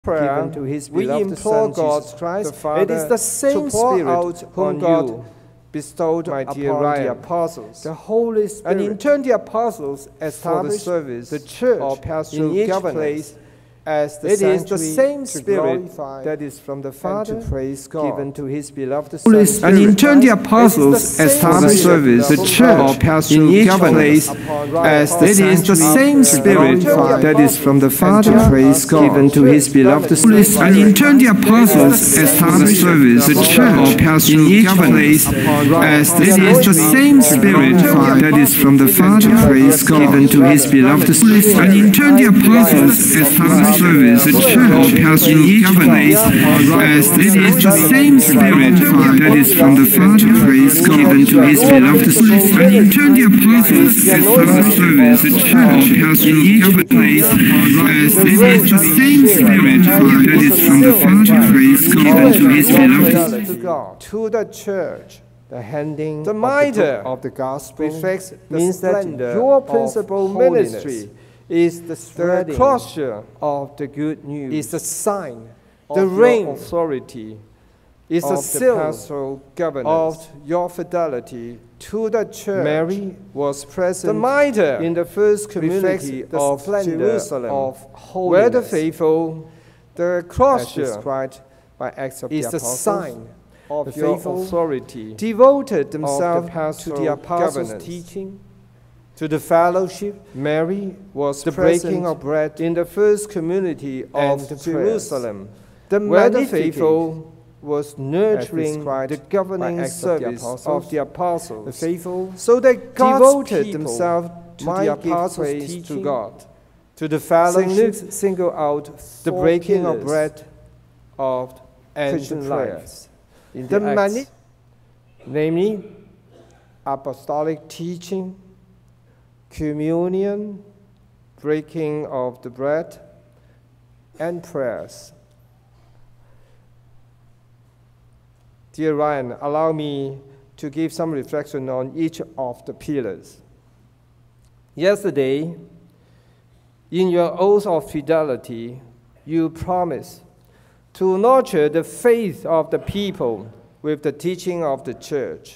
prayer, given to his we beloved implore Son, God, Jesus Christ, the Father, it is the same to pour Spirit out whom on God you, bestowed my dear upon Ryan, the apostles. the Holy Spirit, And in turn the apostles for the established service the church or in pastoral each governance, place. as the It is the sanctuary same to Spirit glorify that is from the and Father, to praise God. given to his beloved Holy Son. Spirit. And in turn the apostles established the church in each place, as it is the same Spirit that is from the Father, praise God, given to his beloved Son. And in turn the apostles established the church in each place, as it is the same Spirit that is from the Father, praise God, given to his beloved Son. And in turn the apostles established the church in each place, as it is the same Spirit that is from the Father, praise God, given to his beloved Son. And in turn the apostles established the church in each place, as it is the same Spirit that is from the Father, praise God, given to his beloved Son. To the church, the handing the of mitre of the gospel reflects the means that splendor your of principal holiness. ministry is the The spreading crosier of the good news, is the sign, of the your ring authority, is the of the seal pastoral governance. of your fidelity to the church. Mary was present The mitre in the first reflects community the of splendor Jerusalem, of where the holiness. faithful, The as crosier described by Acts of is the the Apostles, sign of the your faithful authority, devoted themselves to pastoral the apostles' governance. teaching, to the fellowship, Mary was the present breaking of bread in the first community and of the Jerusalem, the where the Magnificat faithful was nurturing described the by governing Acts of the service Apostles, of the apostles, the faithful so that God's devoted people themselves to might the give apostles' praise teaching, to God. To the St. fellowship, Luke singled out the four breaking of pillars bread of and Christian the life prayers. in The the Acts, namely apostolic teaching, communion, breaking of the bread, and prayers. Dear Ryan, allow me to give some reflection on each of the pillars. Yesterday, in your oath of fidelity, you promised to nurture the faith of the people with the teaching of the church.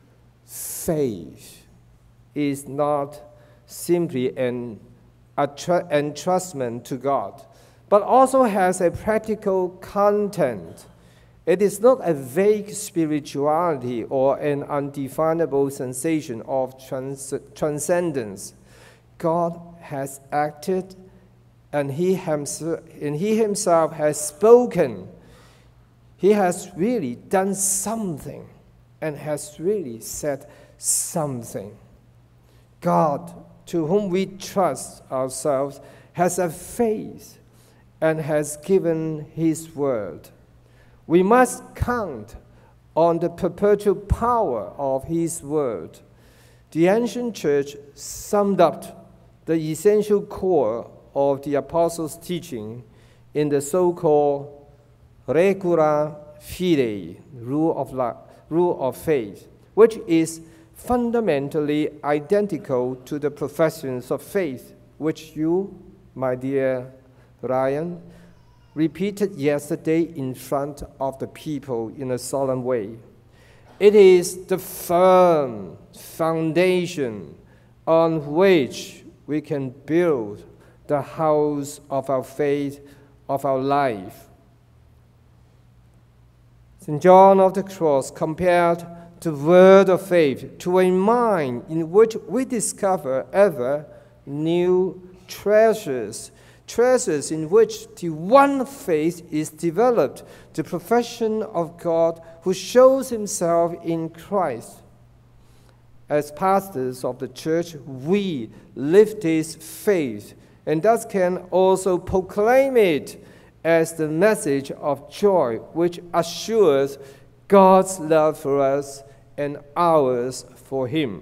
Faith is not simply an entrustment to God, but also has a practical content. It is not a vague spirituality or an undefinable sensation of transcendence. God has acted, and He himself has spoken. He has really done something and has really said something. God, to whom we trust ourselves, has a faith and has given His word. We must count on the perpetual power of His word. The ancient church summed up the essential core of the apostles' teaching in the so-called regula fidei, rule of faith, which is fundamentally identical to the professions of faith, which you, my dear Ryan, repeated yesterday in front of the people in a solemn way. It is the firm foundation on which we can build the house of our faith, of our life. St. John of the Cross compared the word of faith to a mine in which we discover ever new treasures, treasures in which the one faith is developed, the profession of God who shows Himself in Christ. As pastors of the church, we live this faith and thus can also proclaim it as the message of joy which assures God's love for us and ours for Him.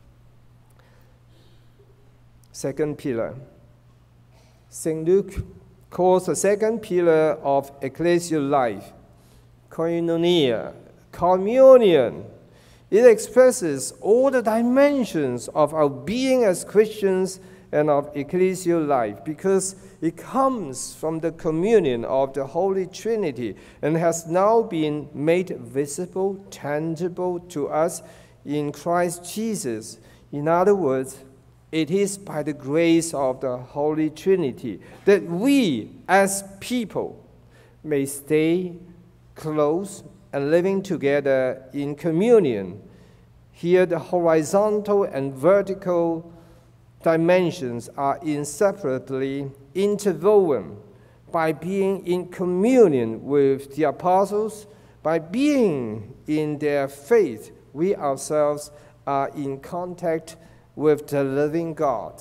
Second pillar. St. Luke calls the second pillar of ecclesial life koinonia, communion. It expresses all the dimensions of our being as Christians and of ecclesial life, because it comes from the communion of the Holy Trinity and has now been made visible, tangible to us in Christ Jesus. In other words, it is by the grace of the Holy Trinity that we as people may stay close and living together in communion. Here the horizontal and vertical dimensions are inseparably interwoven. By being in communion with the apostles, by being in their faith, we ourselves are in contact with the living God.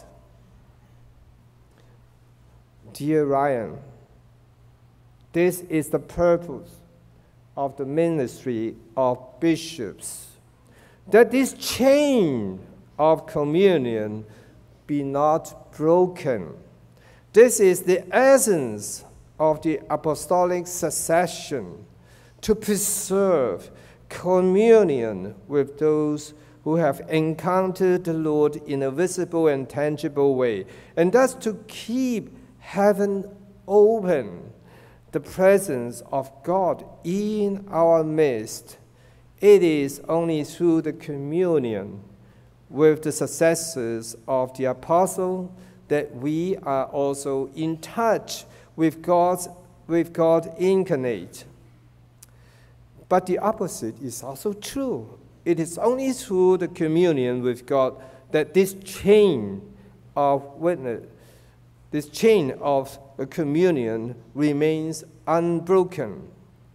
Dear Ryan, this is the purpose of the ministry of bishops, that this chain of communion be not broken. This is the essence of the apostolic succession, to preserve communion with those who have encountered the Lord in a visible and tangible way, and thus to keep heaven open, the presence of God in our midst. It is only through the communion with the successors of the apostle that we are also in touch with God incarnate. But the opposite is also true. It is only through the communion with God that this chain of witness, this chain of communion remains unbroken.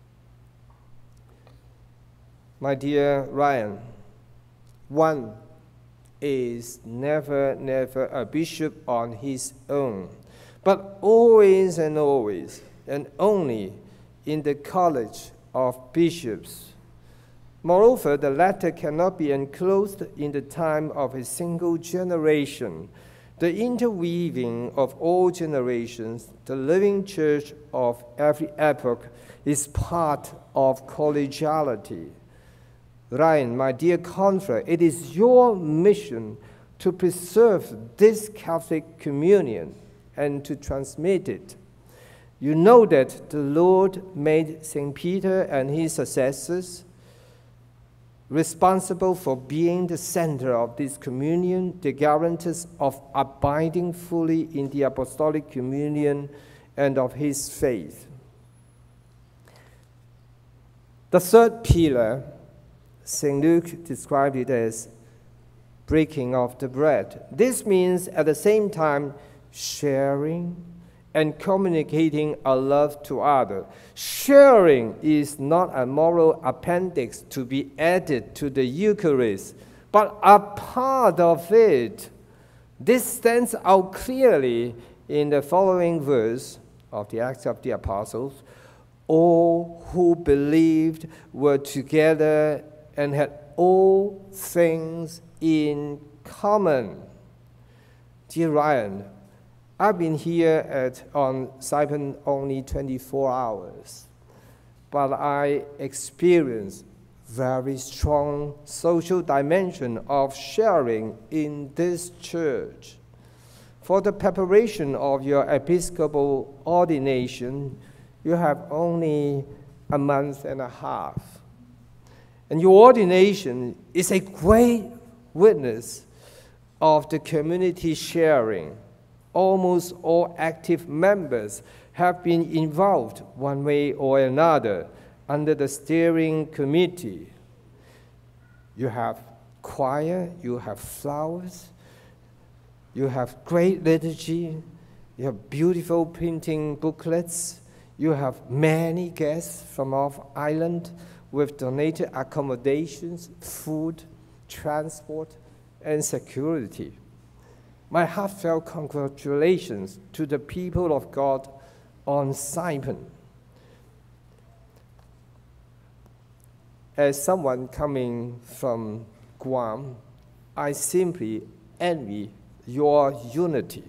My dear Ryan, one is never a bishop on his own, but always and always and only in the college of bishops. Moreover, the latter cannot be enclosed in the time of a single generation. The interweaving of all generations, the living church of every epoch, is part of collegiality. Ryan, my dear confrere, it is your mission to preserve this Catholic communion and to transmit it. You know that the Lord made St. Peter and his successors responsible for being the center of this communion, the guarantors of abiding fully in the apostolic communion and of his faith. The third pillar, St. Luke described it as breaking of the bread. This means at the same time sharing and communicating our love to others. Sharing is not a moral appendix to be added to the Eucharist, but a part of it. This stands out clearly in the following verse of the Acts of the Apostles. All who believed were together and had all things in common. Dear Ryan, I've been here on Cyprus only 24 hours, but I experienced very strong social dimension of sharing in this church. For the preparation of your episcopal ordination, you have only a month and a half. And your ordination is a great witness of the community sharing. Almost all active members have been involved one way or another under the steering committee. You have choir, you have flowers, you have great liturgy, you have beautiful printing booklets, you have many guests from off island with donated accommodations, food, transport, and security. My heartfelt congratulations to the people of God on Cyprus. As someone coming from Guam, I simply envy your unity.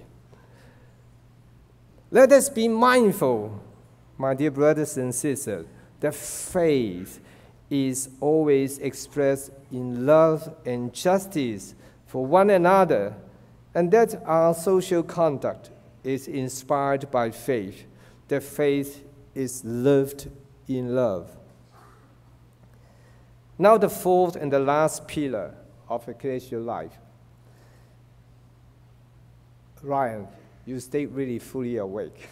Let us be mindful, my dear brothers and sisters, that faith is always expressed in love and justice for one another and that our social conduct is inspired by faith, that faith is lived in love. Now the fourth and the last pillar of ecclesial life. Ryan, you stay really fully awake.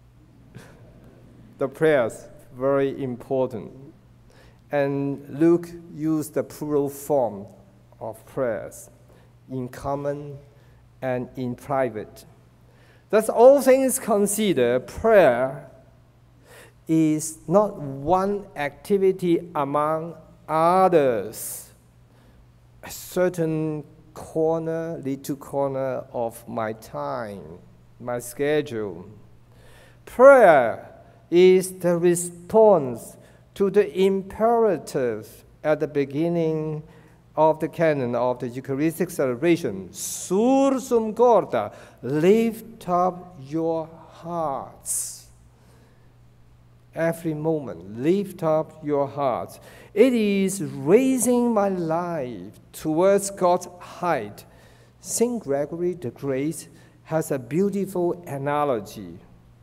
The prayers, very important. And Luke used the plural form of prayers, in common and in private. Thus, all things considered, prayer is not one activity among others, a certain corner, little corner of my time, my schedule. Prayer is the response to the imperative at the beginning of the canon of the Eucharistic celebration. Sursum corda, lift up your hearts. Every moment, lift up your hearts. It is raising my life towards God's height. St. Gregory the Great has a beautiful analogy.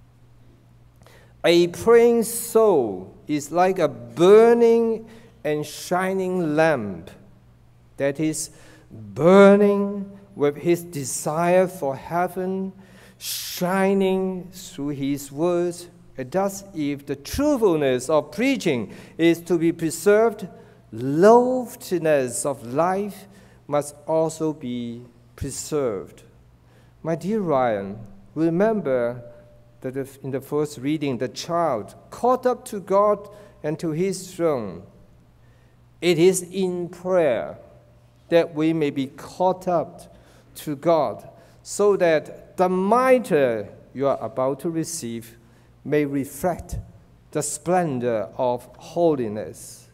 A praying soul is like a burning and shining lamp that is burning with his desire for heaven, shining through his words. And thus, if the truthfulness of preaching is to be preserved, loftiness of life must also be preserved. My dear Ryan, remember that in the first reading, the child caught up to God and to his throne. It is in prayer that we may be caught up to God, so that the mitre you are about to receive may reflect the splendor of holiness.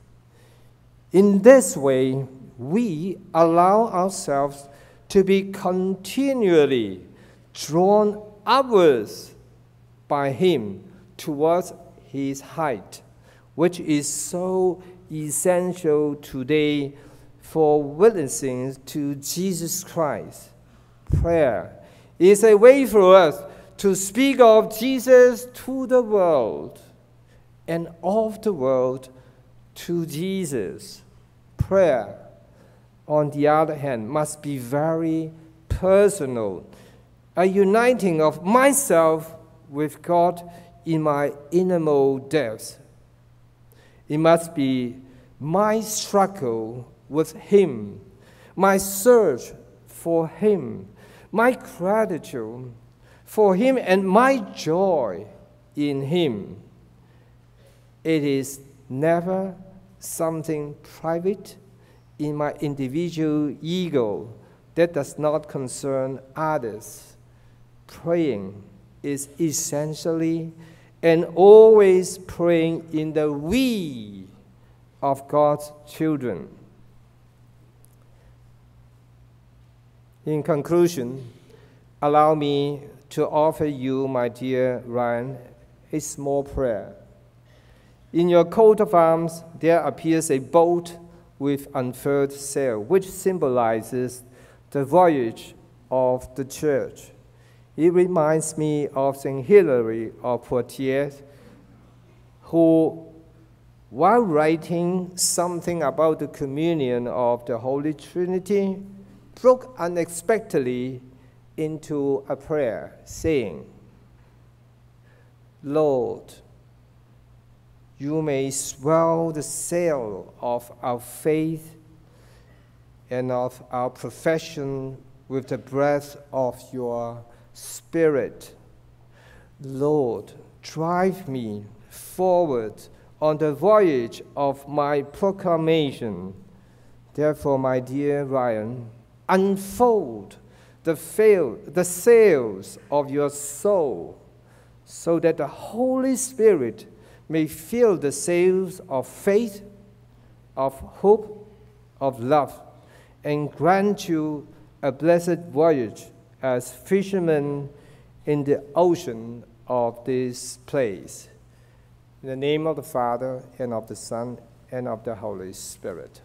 In this way, we allow ourselves to be continually drawn upwards by Him towards His height, which is so essential today for witnessing to Jesus Christ. Prayer is a way for us to speak of Jesus to the world, and of the world to Jesus. Prayer, on the other hand, must be very personal, a uniting of myself with God in my innermost depths. It must be my struggle with Him, my search for Him, my gratitude for Him, and my joy in Him. It is never something private in my individual ego that does not concern others. Praying is essentially and always praying in the we of God's children. In conclusion, allow me to offer you, my dear Ryan, a small prayer. In your coat of arms, there appears a boat with unfurled sail, which symbolizes the voyage of the Church. It reminds me of St. Hilary of Poitiers, who, while writing something about the communion of the Holy Trinity, broke unexpectedly into a prayer, saying, Lord, you may swell the sail of our faith and of our profession with the breath of your Spirit. Lord, drive me forward on the voyage of my proclamation. Therefore, my dear Ryan, unfold the sails of your soul, so that the Holy Spirit may fill the sails of faith, of hope, of love, and grant you a blessed voyage as fishermen in the ocean of this place. In the name of the Father, and of the Son, and of the Holy Spirit.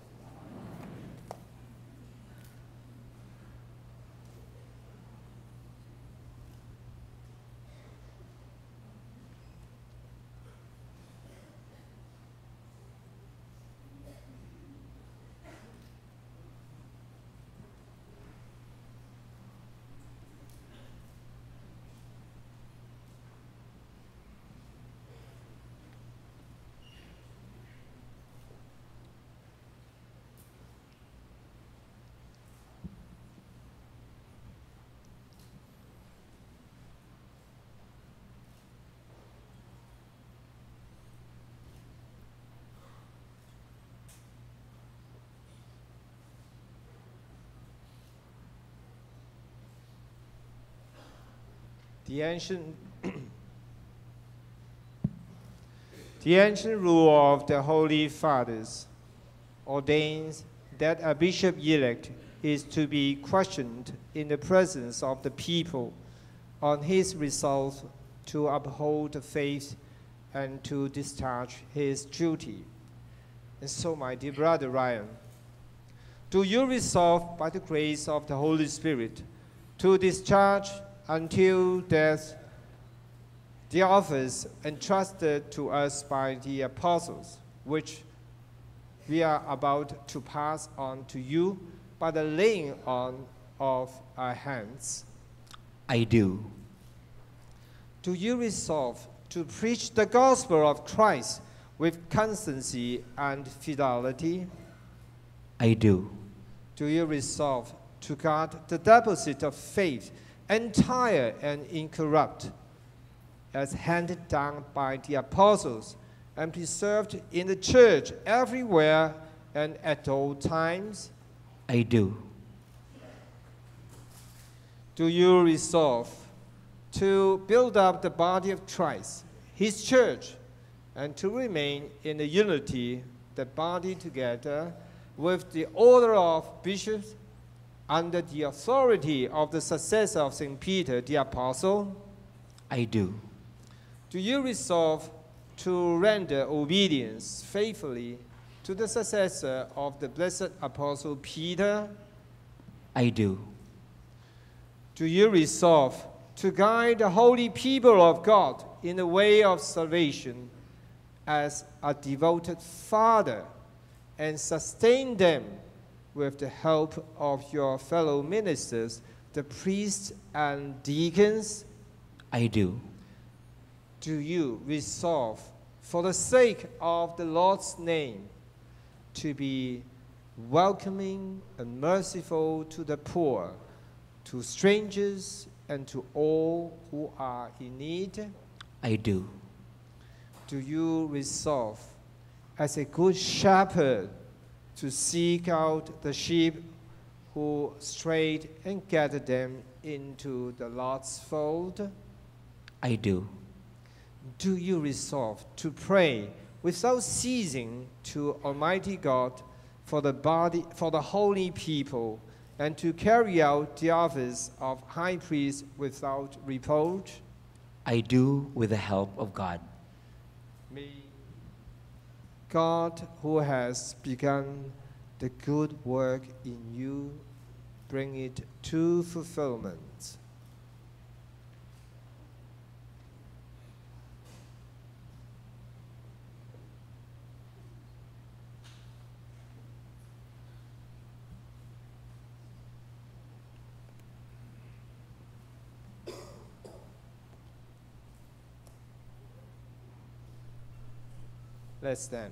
The ancient rule of the Holy Fathers ordains that a bishop-elect is to be questioned in the presence of the people on his resolve to uphold the faith and to discharge his duty. And so, my dear brother Ryan, do you resolve by the grace of the Holy Spirit to discharge until death the office entrusted to us by the apostles, which we are about to pass on to you by the laying on of our hands? I do. Do you resolve to preach the gospel of Christ with constancy and fidelity? I do. Do you resolve to guard the deposit of faith entire and incorrupt, as handed down by the apostles and preserved in the church everywhere and at all times? I do. Do you resolve to build up the body of Christ, his church, and to remain in the unity, the body together, with the order of bishops, under the authority of the successor of St. Peter the Apostle? I do. Do you resolve to render obedience faithfully to the successor of the blessed Apostle Peter? I do. Do you resolve to guide the holy people of God in the way of salvation as a devoted father and sustain them with the help of your fellow ministers, the priests and deacons? I do. Do you resolve, for the sake of the Lord's name, to be welcoming and merciful to the poor, to strangers, and to all who are in need? I do. Do you resolve, as a good shepherd, to seek out the sheep who strayed and gather them into the Lord's fold? I do. Do you resolve to pray without ceasing to Almighty God for the body, for the holy people, and to carry out the office of high priest without reproach? I do, with the help of God. May God, who has begun the good work in you, bring it to fulfillment. Let's stand.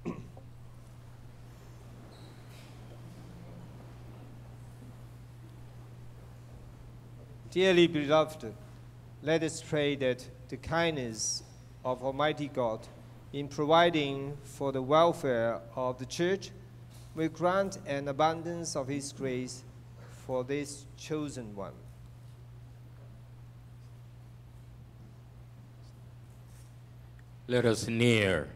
Dearly beloved, let us pray that the kindness of Almighty God in providing for the welfare of the Church will grant an abundance of His grace for this chosen one. Let us kneel.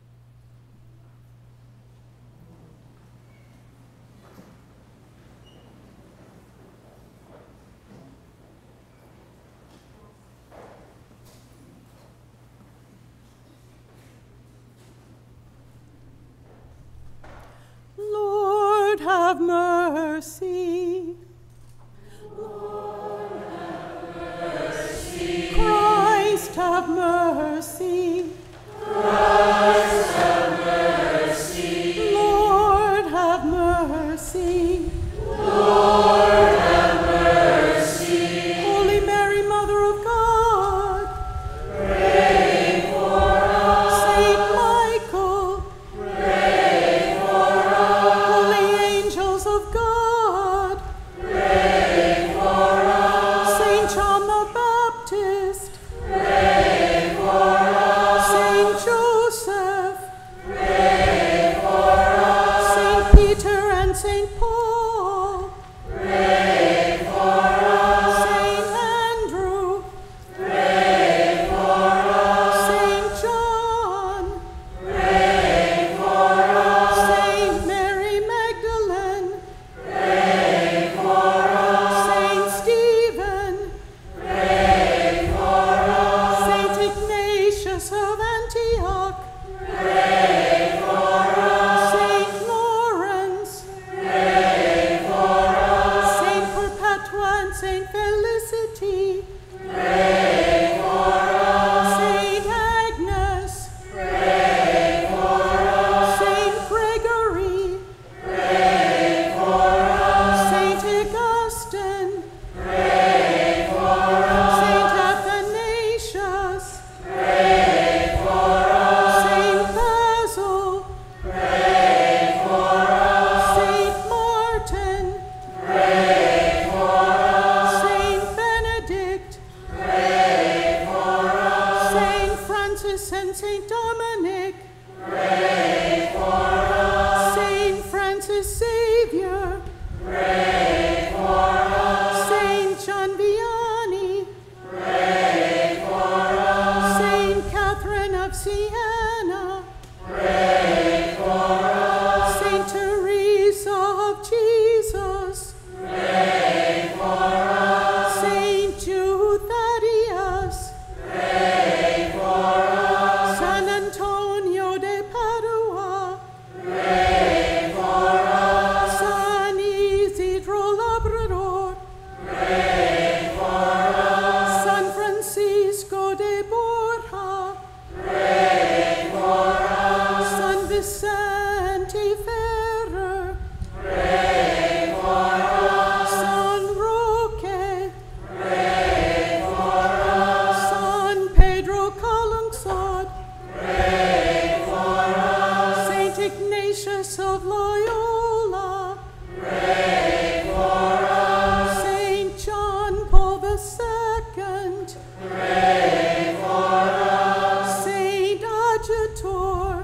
Lord, have mercy. Lord, have mercy. Christ, have mercy. Christ, have mercy. Lord, have mercy. Lord, have mercy. Holy Mary, Mother of God, Pray for us. Saint Michael, Pray for us. holy angels of God, Pray for us. Saint Francis Xavier, Pray for us. Saint John Vianney, Pray for us. Saint Catherine of Siena, Pray for us. Saint Teresa of Jesus, Pray for us. Saint Jude Thaddeus, Pray for us. San Antonio de Padua, Pray for us. San Isidro Labrador, Pray for us. San Francisco de Borja, Pray for us. San Vicente Ferrer, Pray for us. San Roque, Pray for us. San Pedro Calungsod, Pray for us. Saint Ignatius of Loyola, Pray for us. Saint John Paul II, Pray for us. Saint Adjutor,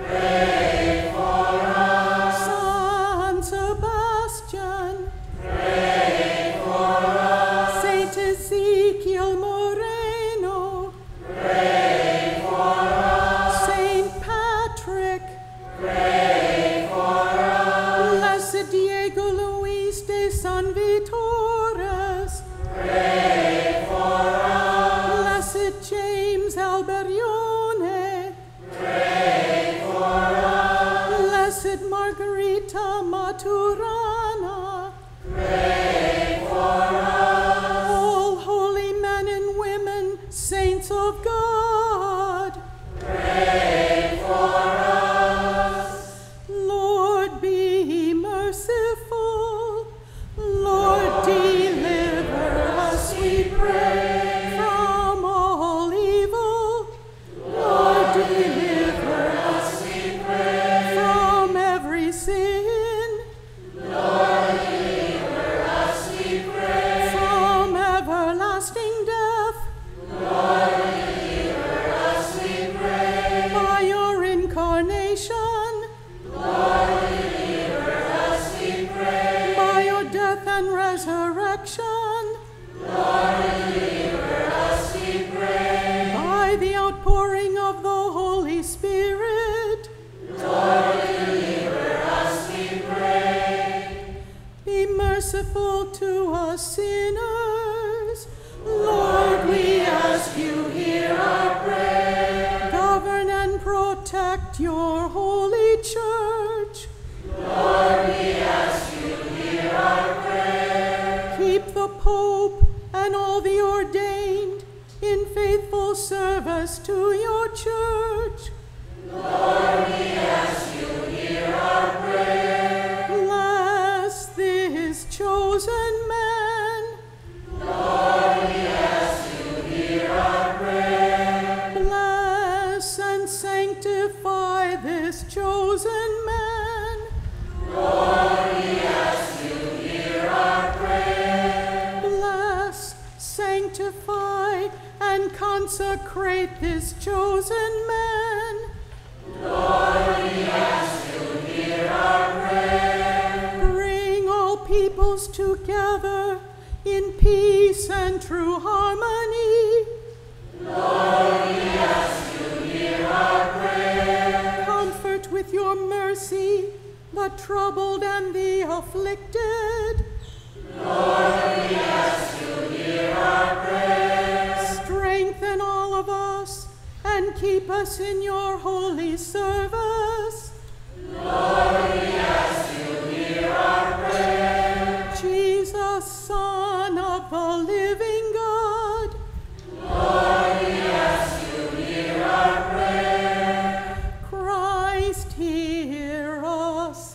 Pray for us. San Sebastian, Pray for us. Saint Ezekiel Moreno, Pray for us. Saint Patrick, Pray for us. Blessed Diego Luis de San Vitores, Pray for us. Blessed James Alberione, Pray for us. Blessed Margarita Maturana, Pray for us. all holy men and women, saints of God, Pray for us. Lord be merciful, Lord deliver us, we pray, from all evil. Lord deliver us, we pray, from every sin. Lord, deliver us, we pray. From everlasting death, Lord, deliver us, we pray. by your incarnation, Lord, deliver us, we pray. by your death and resurrection, Lord, deliver us, we pray. by the outpouring of the Holy Spirit, Lord, deliver us, we pray. be merciful to us sinners. Lord, we ask you, hear our prayer. Govern and protect your holy church. Lord, we ask you, hear our prayer. Keep the Pope and all the ordained in faithful service to your church. Lord, we ask you, hear our prayer. Bless this chosen man. Lord, we ask you, hear our prayer. Bless and sanctify this chosen man. Lord, we ask you, hear our prayer. Bless, sanctify, and consecrate this chosen man. Lord, we ask you, hear our prayer. Bring all peoples together in peace and true harmony. Lord, we ask you, hear our prayer. Comfort with your mercy the troubled and the afflicted. Lord, we ask you, hear our prayer. Strengthen all of us and keep us in your holy service. Lord, we ask you, hear our prayer. Jesus, Son of the living God. Lord, we ask you, hear our prayer. Christ, hear us.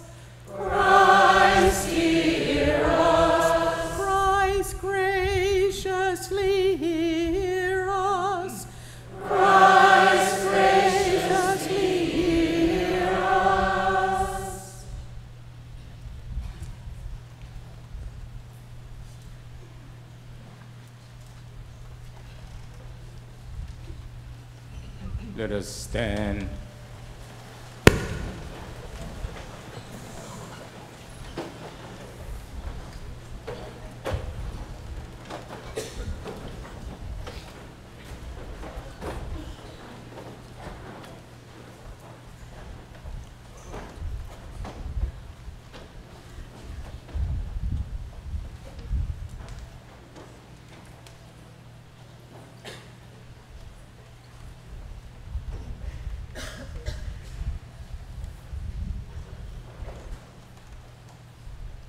Christ, hear us. Christ, graciously hear us. Christ, graciously hear us. Let us stand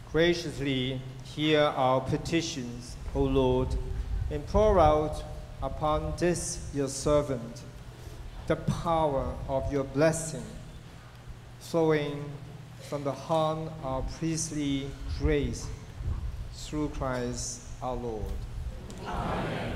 Graciously hear our petitions, O Lord, and pour out upon this your servant the power of your blessing, flowing from the horn of priestly grace through Christ our Lord. Amen.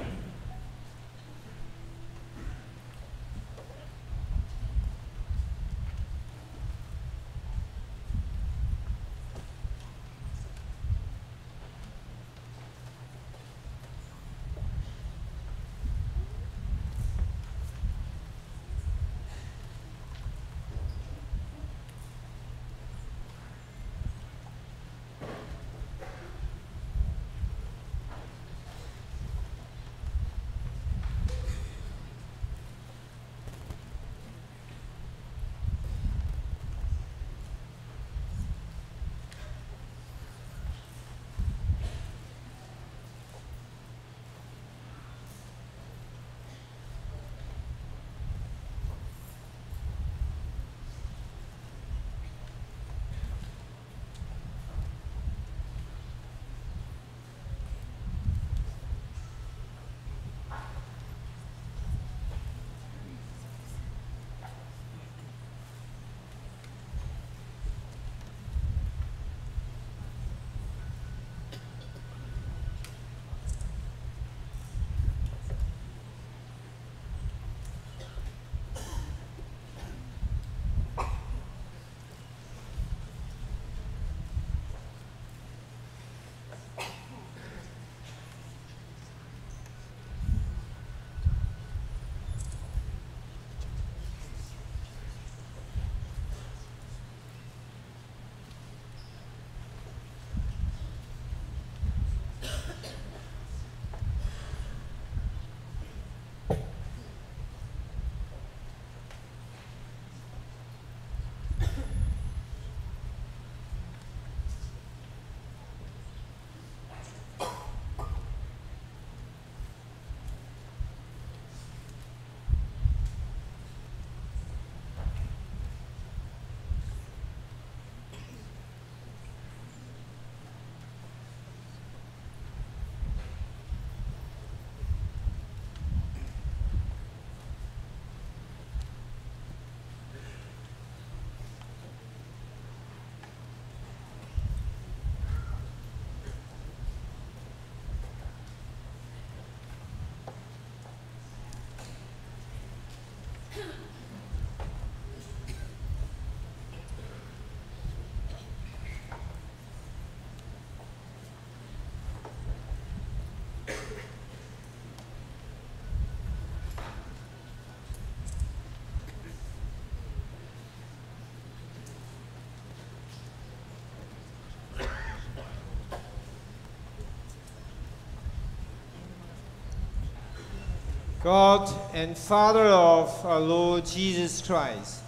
God and Father of our Lord Jesus Christ,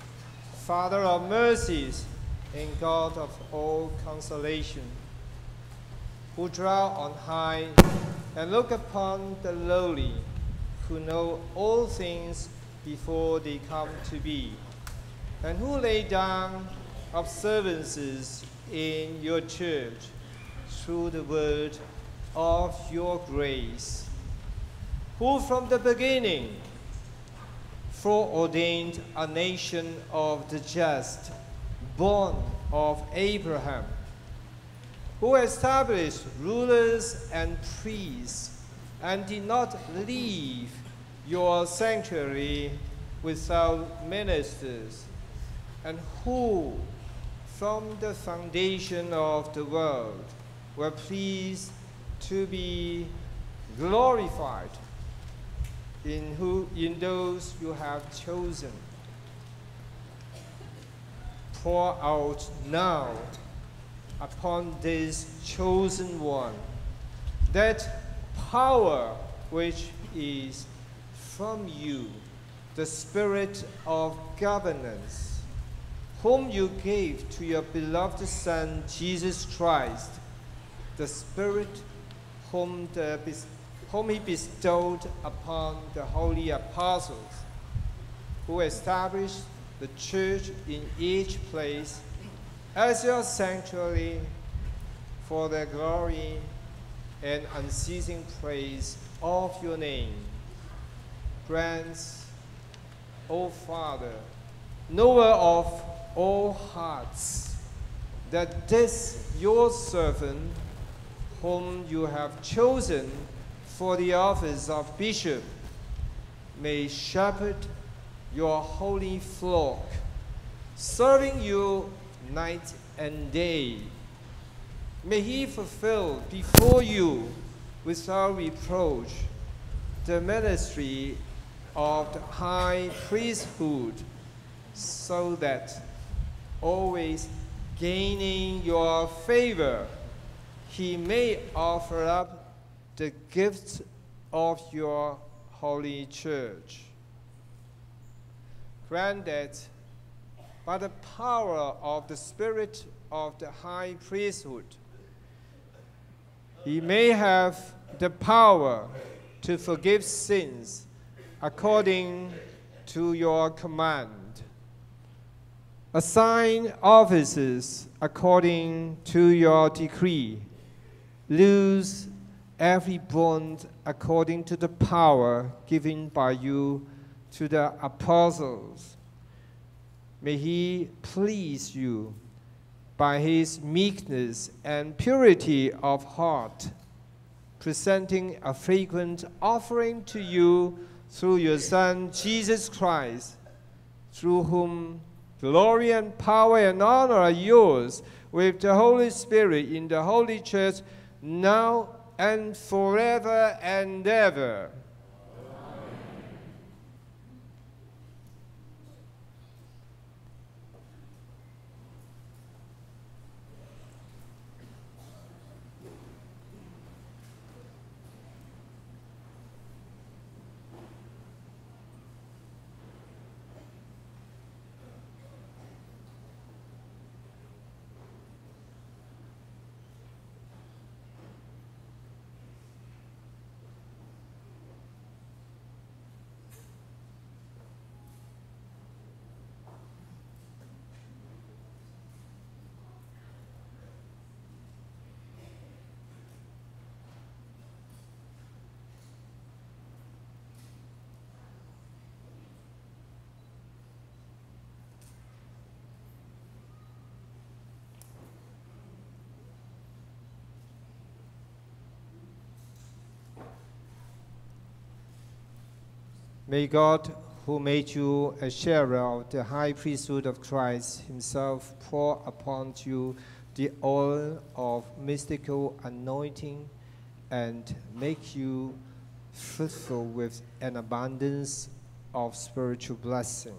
Father of mercies and God of all consolation, who dwell on high and look upon the lowly, who know all things before they come to be, and who lay down observances in your church through the word of your grace, who from the beginning foreordained a nation of the just, born of Abraham, who established rulers and priests, and did not leave your sanctuary without ministers, and who from the foundation of the world were pleased to be glorified in those you have chosen. Pour out now upon this chosen one that power which is from you, the spirit of governance, whom you gave to your beloved Son, Jesus Christ, the Spirit whom he bestowed upon the holy apostles, who established the church in each place as your sanctuary for the glory and unceasing praise of your name. Grant, O Father, knower of all hearts, that this your servant, whom you have chosen for the office of bishop, may shepherd your holy flock, serving you night and day. May he fulfill before you without reproach the ministry of the high priesthood, so that always gaining your favor, he may offer up the gifts of your holy church. Grant that by the power of the Spirit of the high priesthood, he may have the power to forgive sins according to your command, assign offices according to your decree, loose every bond according to the power given by you to the apostles. May he please you by his meekness and purity of heart, presenting a fragrant offering to you through your Son, Jesus Christ, through whom glory and power and honor are yours with the Holy Spirit in the Holy Church, now and forever and ever. May God, who made you a sharer of the high priesthood of Christ himself, pour upon you the oil of mystical anointing and make you fruitful with an abundance of spiritual blessing.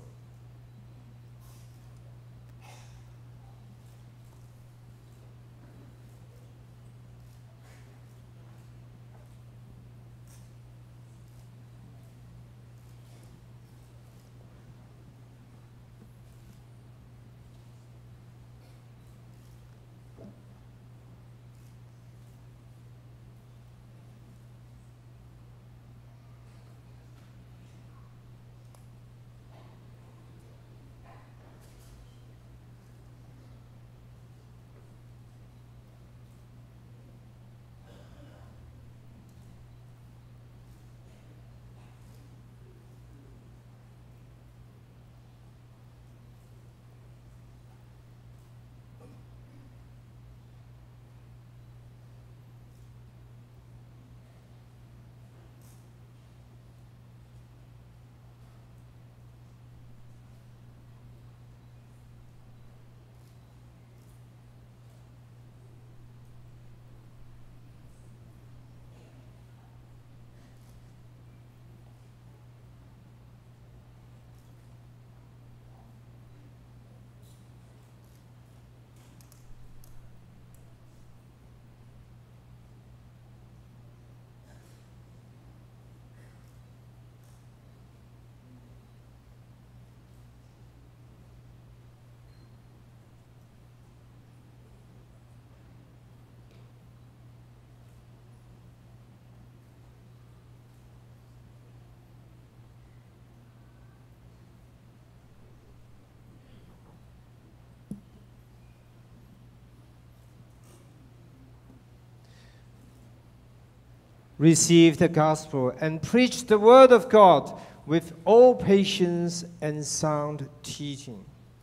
receive the gospel and preach the word of God with all patience and sound teaching.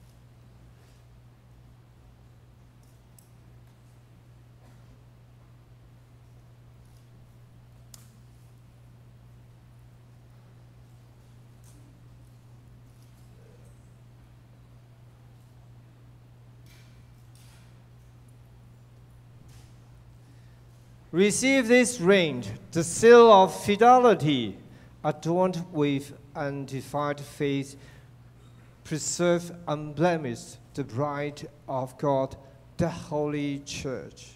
Receive this ring, the seal of fidelity, adorned with undefiled faith, preserve unblemished the bride of God, the Holy Church.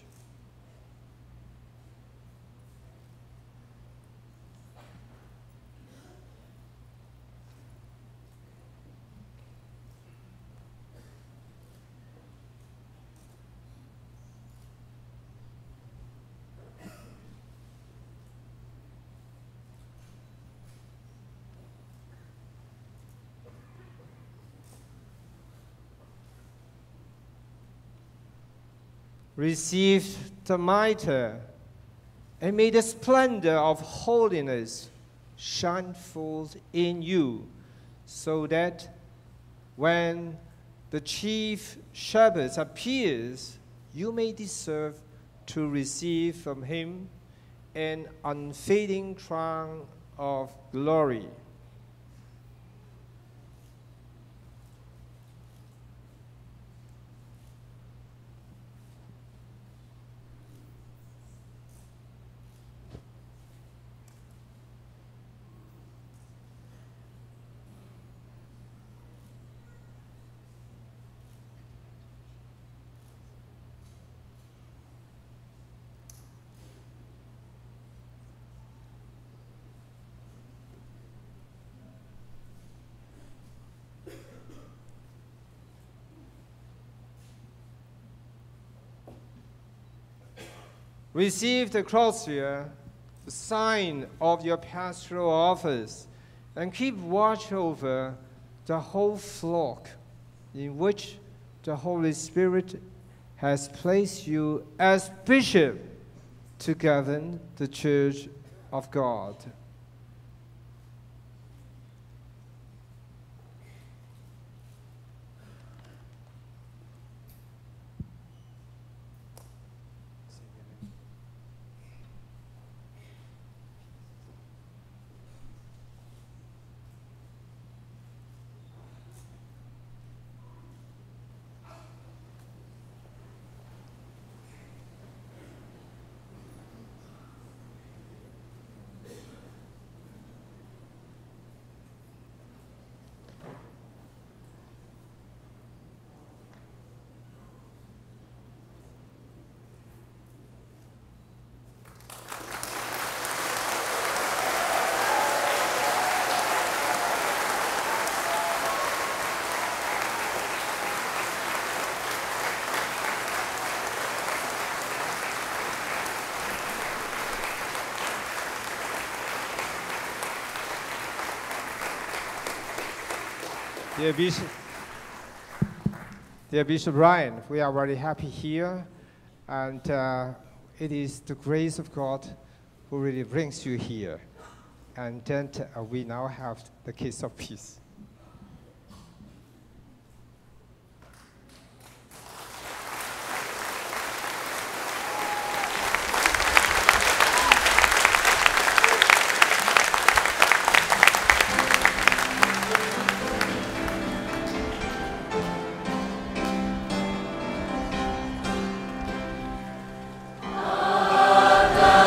Receive the mitre, and may the splendor of holiness shine forth in you, so that when the chief shepherd appears, you may deserve to receive from him an unfading crown of glory. Receive the crozier, the sign of your pastoral office, and keep watch over the whole flock in which the Holy Spirit has placed you as bishop to govern the Church of God. Dear Bishop Ryan, we are very happy here, and it is the grace of God who really brings you here. And then we now have the kiss of peace.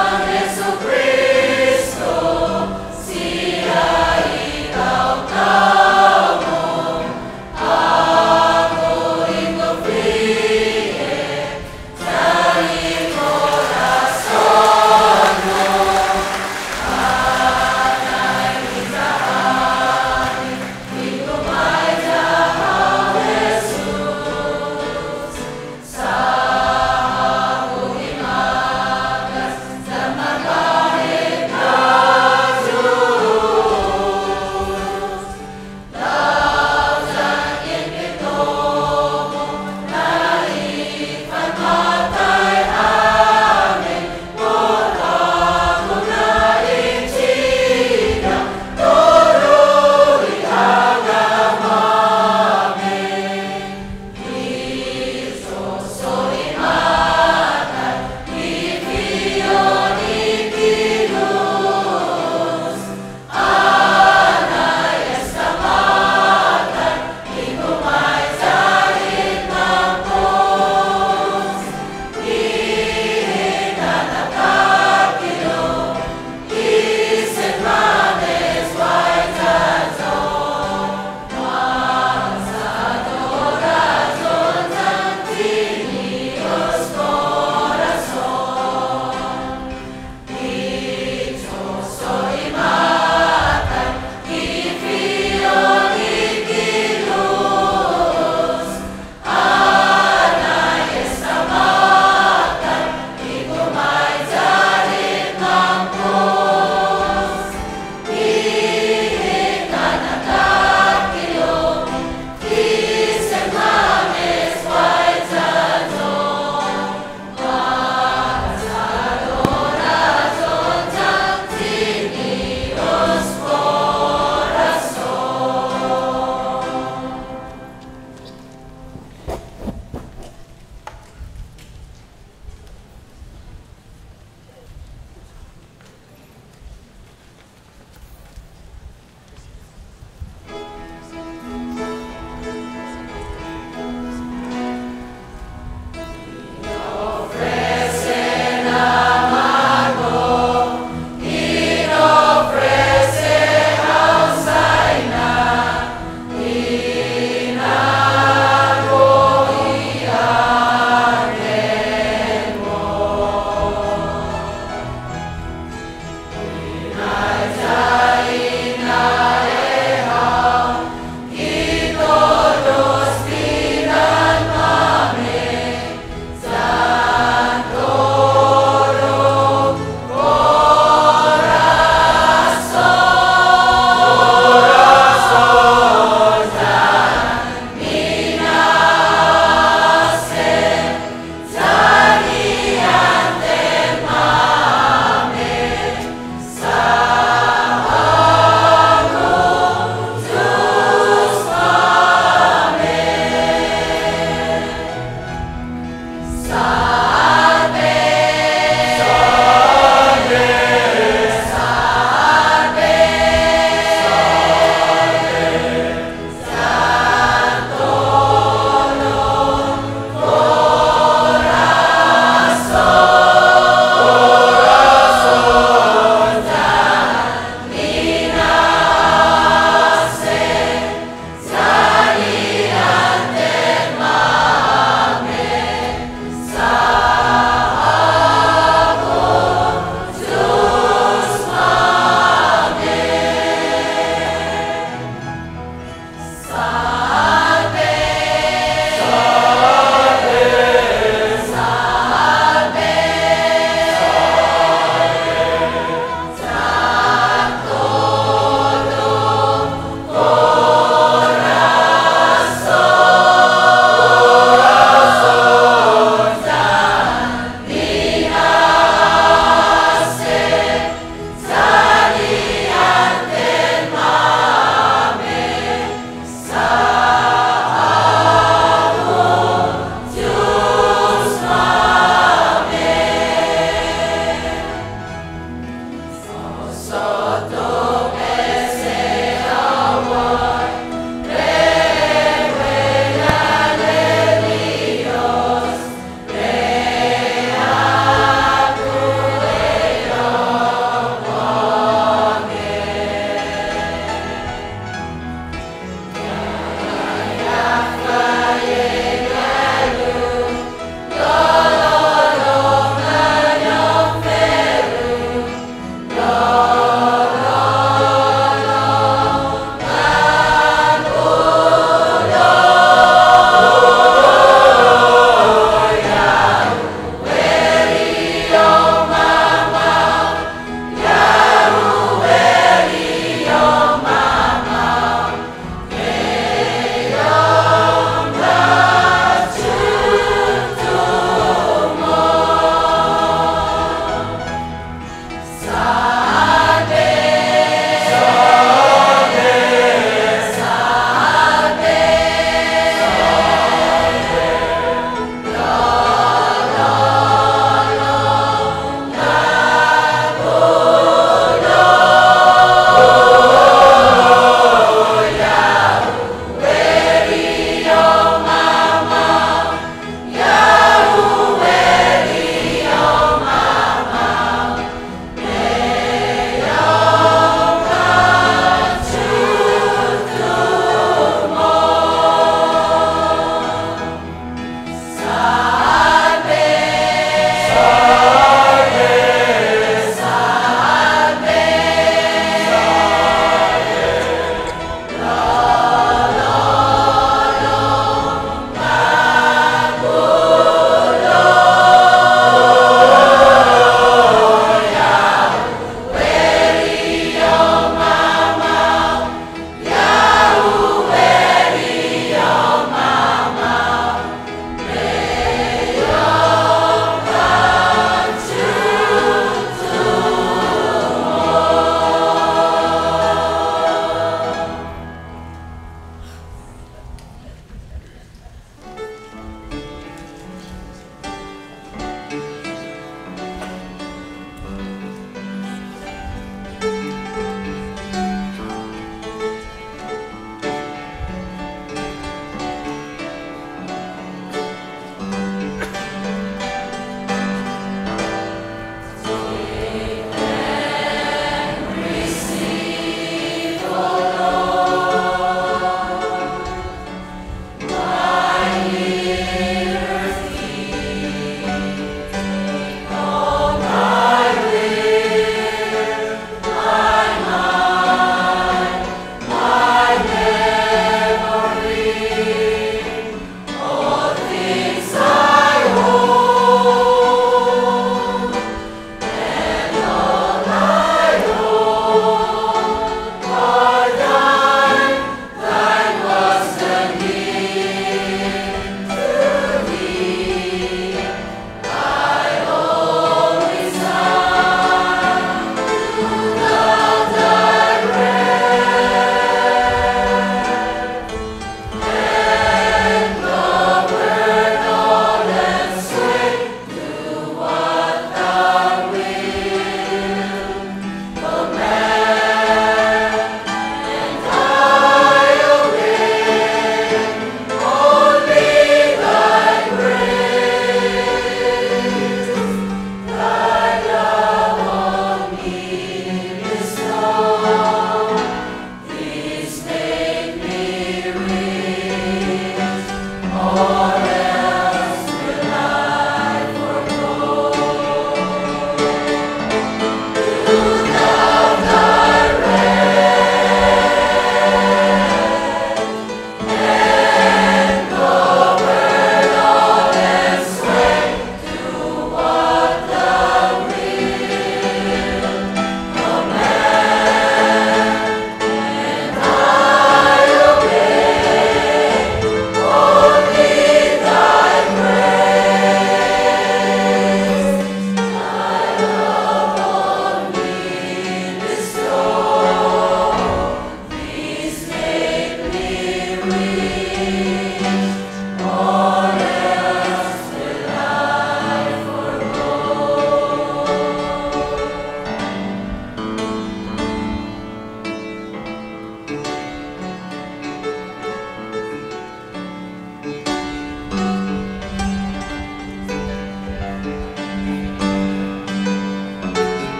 Jesucristo, sia y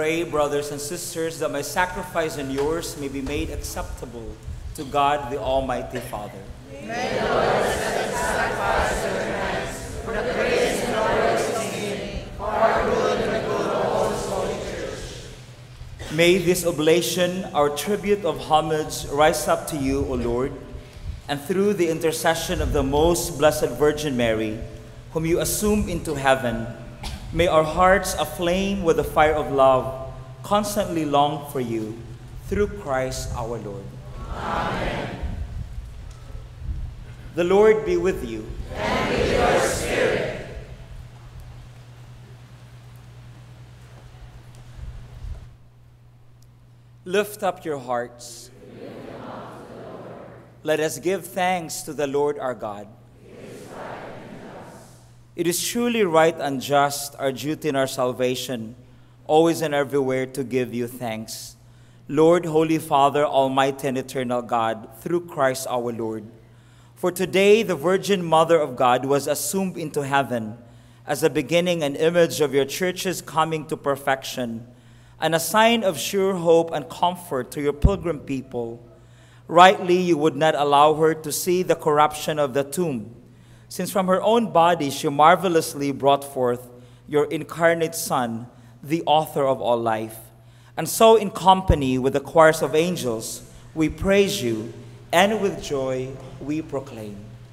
pray, brothers and sisters, that my sacrifice and yours may be made acceptable to God the Almighty Father. May the Lord accept the sacrifice of your hands for the praise and glory of his name, for our good and the good of all his holy church. May this oblation, our tribute of homage, rise up to you, O Lord, and through the intercession of the most blessed Virgin Mary, whom you assume into heaven, may our hearts, aflame with the fire of love, constantly long for you, through Christ our Lord. Amen. The Lord be with you. And with your spirit. Lift up your hearts. Let us give thanks to the Lord our God. It is truly right and just, our duty and our salvation, always and everywhere to give you thanks. Lord, Holy Father, Almighty and Eternal God, through Christ our Lord. For today the Virgin Mother of God was assumed into heaven as a beginning and image of your church's coming to perfection, and a sign of sure hope and comfort to your pilgrim people. Rightly, you would not allow her to see the corruption of the tomb, since from her own body she marvelously brought forth your incarnate Son, the author of all life. And so, in company with the choirs of angels, we praise you, and with joy we proclaim.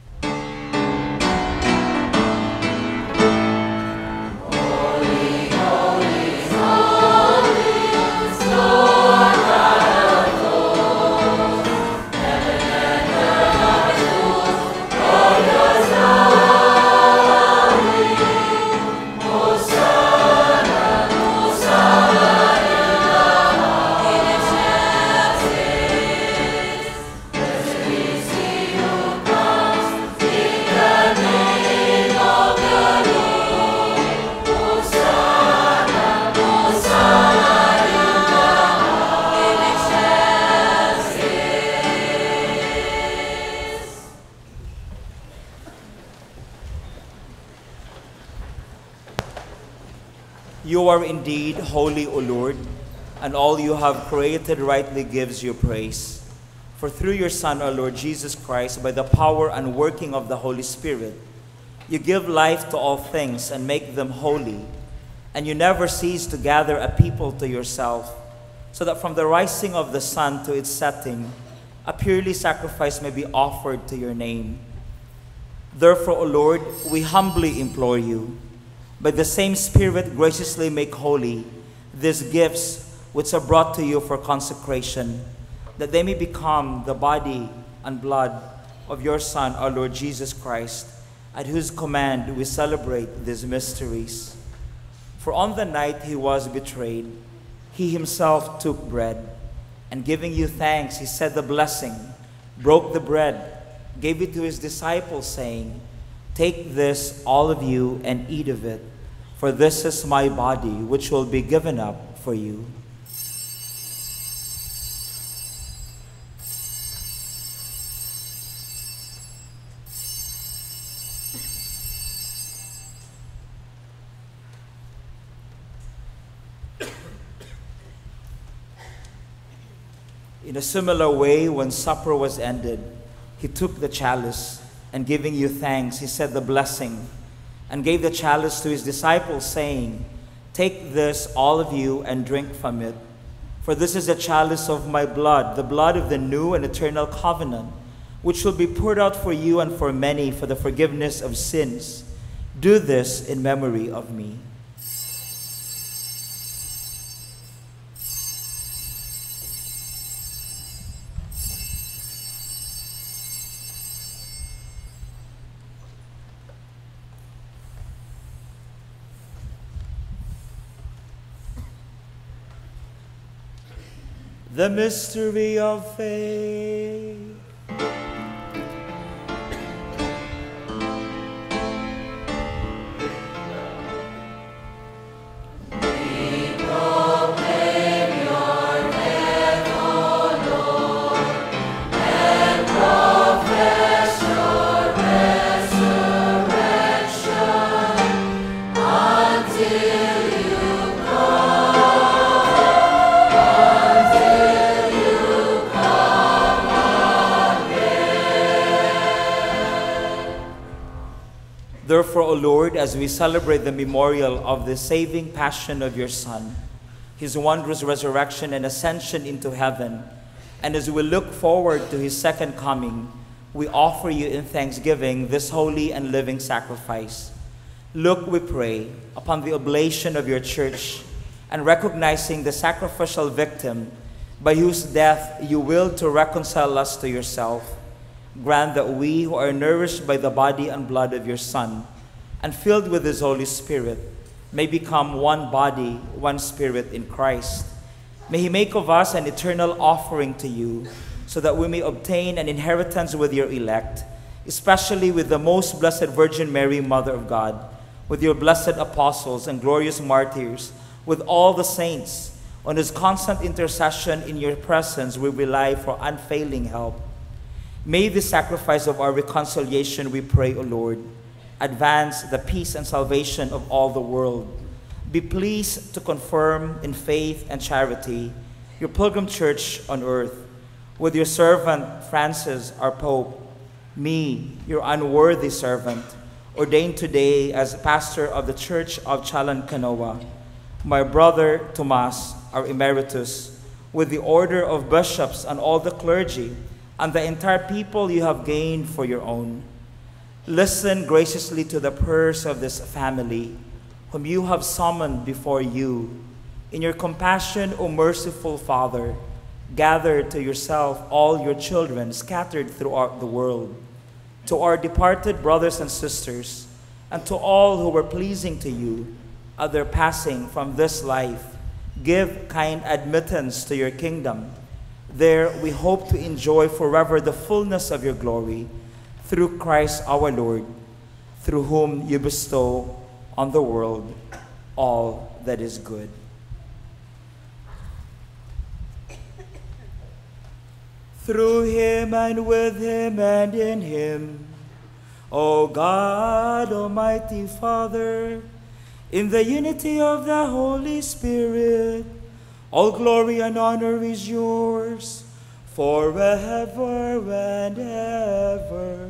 You are indeed holy, O Lord, and all you have created rightly gives you praise. For through your Son, our Lord Jesus Christ, by the power and working of the Holy Spirit, you give life to all things and make them holy, and you never cease to gather a people to yourself, so that from the rising of the sun to its setting, a purely sacrifice may be offered to your name. Therefore, O Lord, we humbly implore you, by the same Spirit graciously make holy these gifts which are brought to you for consecration, that they may become the body and blood of your Son, our Lord Jesus Christ, at whose command we celebrate these mysteries. For on the night he was betrayed, he himself took bread, and giving you thanks, he said the blessing, broke the bread, gave it to his disciples, saying, "Take this, all of you, and eat of it, for this is my body, which will be given up for you." In a similar way, when supper was ended, he took the chalice, and giving you thanks, he said the blessing, and gave the chalice to his disciples, saying, "Take this, all of you, and drink from it. For this is the chalice of my blood, the blood of the new and eternal covenant, which will be poured out for you and for many for the forgiveness of sins. Do this in memory of me." The mystery of faith. Until you come. Therefore, O Lord, as we celebrate the memorial of the saving passion of your Son, his wondrous resurrection and ascension into heaven, and as we look forward to his second coming, we offer you in thanksgiving this holy and living sacrifice. Look, we pray, upon the oblation of your church, and recognizing the sacrificial victim by whose death you willed to reconcile us to yourself. Grant that we who are nourished by the body and blood of your Son and filled with his Holy Spirit may become one body, one spirit in Christ. May he make of us an eternal offering to you, so that we may obtain an inheritance with your elect, especially with the most blessed Virgin Mary, Mother of God, with your blessed apostles and glorious martyrs, with all the saints, on whose constant intercession in your presence we rely for unfailing help. May the sacrifice of our reconciliation, we pray, O Lord, advance the peace and salvation of all the world. Be pleased to confirm in faith and charity your pilgrim church on earth, with your servant Francis, our Pope, me, your unworthy servant, ordained today as pastor of the Church of Chalancanoa, my brother Tomas, our emeritus, with the order of bishops and all the clergy, and the entire people you have gained for your own. Listen graciously to the prayers of this family, whom you have summoned before you. In your compassion, O merciful Father, gather to yourself all your children scattered throughout the world. To our departed brothers and sisters, and to all who were pleasing to you at their passing from this life, give kind admittance to your kingdom. There we hope to enjoy forever the fullness of your glory, through Christ our Lord, through whom you bestow on the world all that is good. Through him and with him and in him, O God, Almighty Father, in the unity of the Holy Spirit, all glory and honor is yours forever and ever.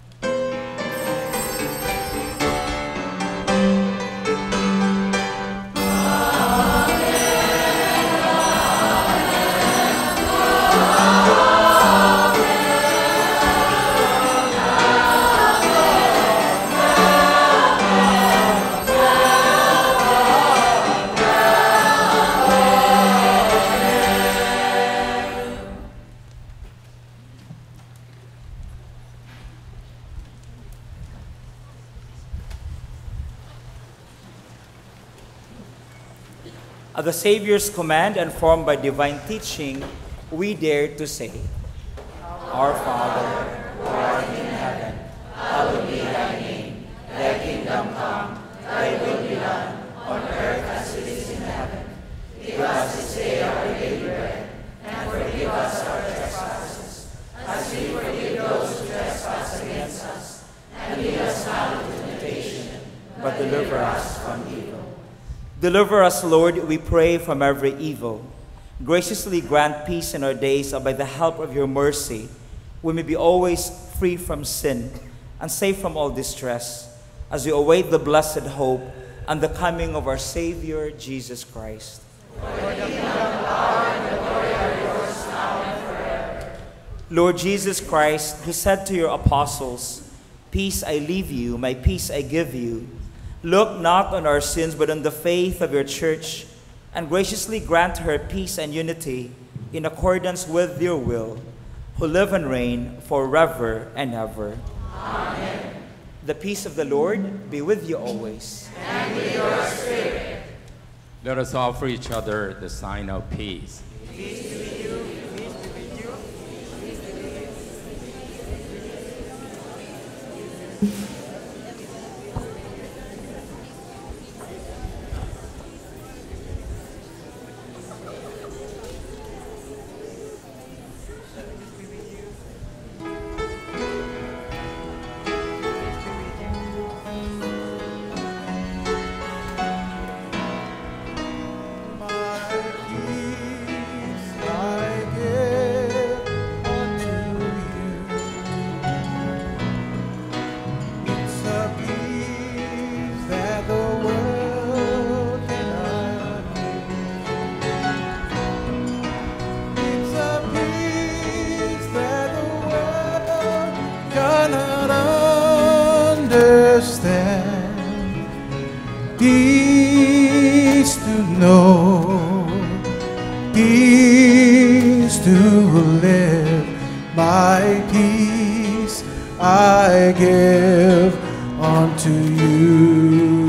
At the Savior's command and formed by divine teaching, we dare to say, Our Father, who art in heaven, hallowed be thy name. Thy kingdom come, thy will be done, on earth as it is in heaven. Give us this day our daily bread, and forgive us our trespasses, as we forgive those who trespass against us. And lead us not into temptation, but deliver us from evil. Deliver us, Lord, we pray, from every evil. Graciously grant peace in our days, and by the help of your mercy, we may be always free from sin and safe from all distress, as we await the blessed hope and the coming of our Savior, Jesus Christ. Lord Jesus Christ, who said to your apostles, Peace I leave you, my peace I give you, look not on our sins, but on the faith of your church, and graciously grant her peace and unity in accordance with your will, who live and reign forever and ever. Amen. The peace of the Lord be with you always. And with your spirit. Let us offer each other the sign of peace. Peace be with you. My my peace I give unto you.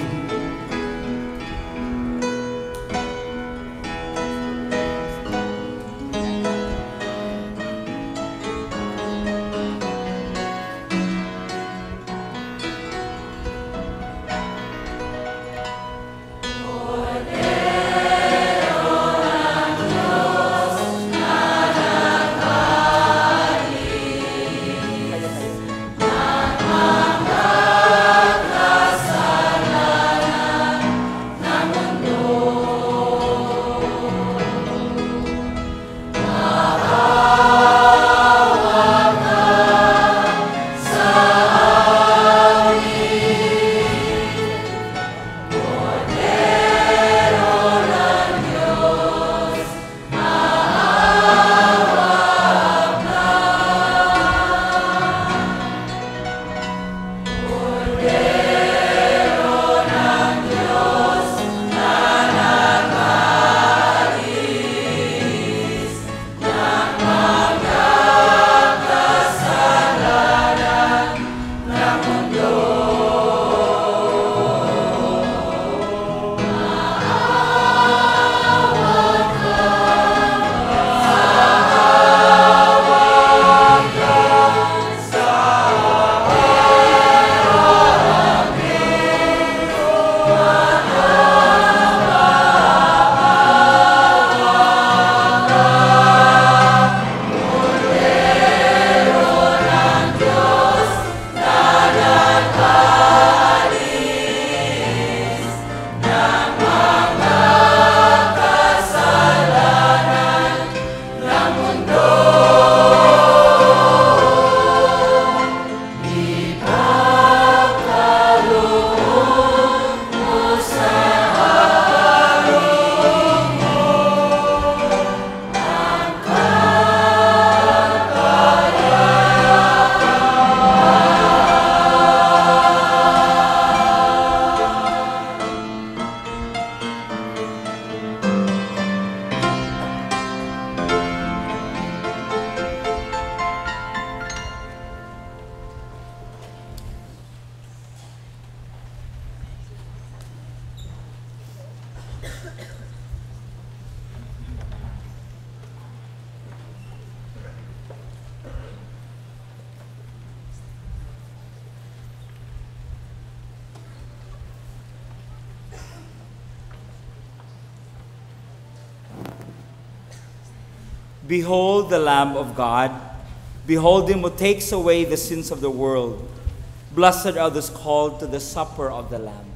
Behold the Lamb of God. Behold him who takes away the sins of the world. Blessed are those called to the supper of the Lamb.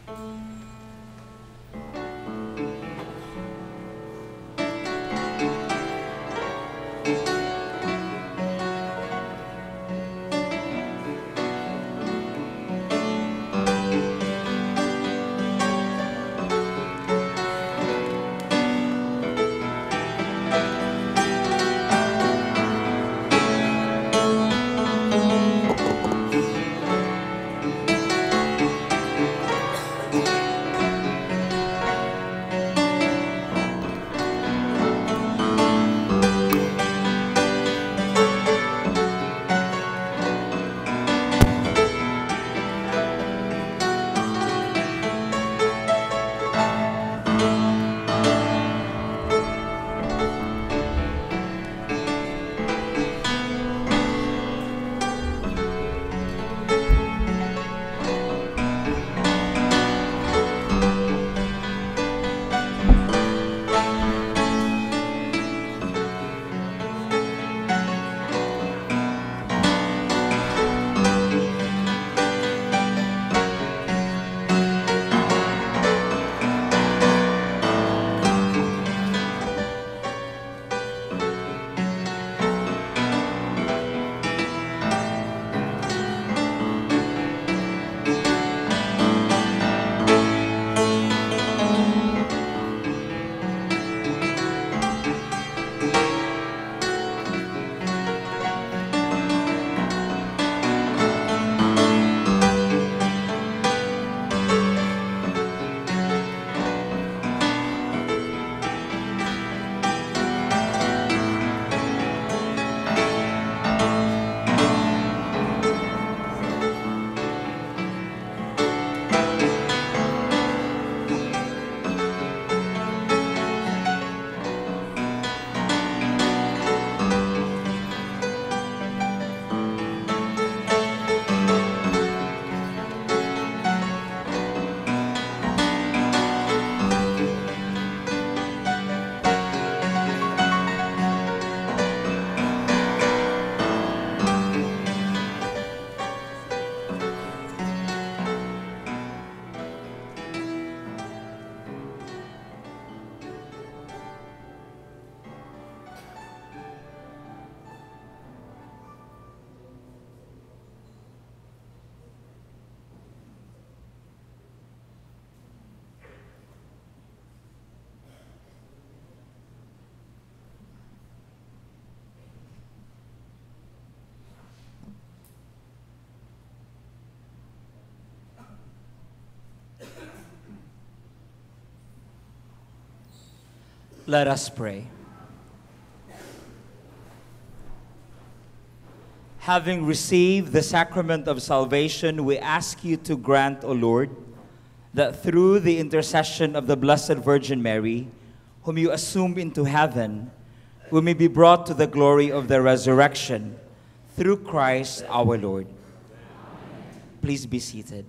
Let us pray. Having received the sacrament of salvation, we ask you to grant, O Lord, that through the intercession of the Blessed Virgin Mary, whom you assumed into heaven, we may be brought to the glory of the resurrection through Christ our Lord. Please be seated.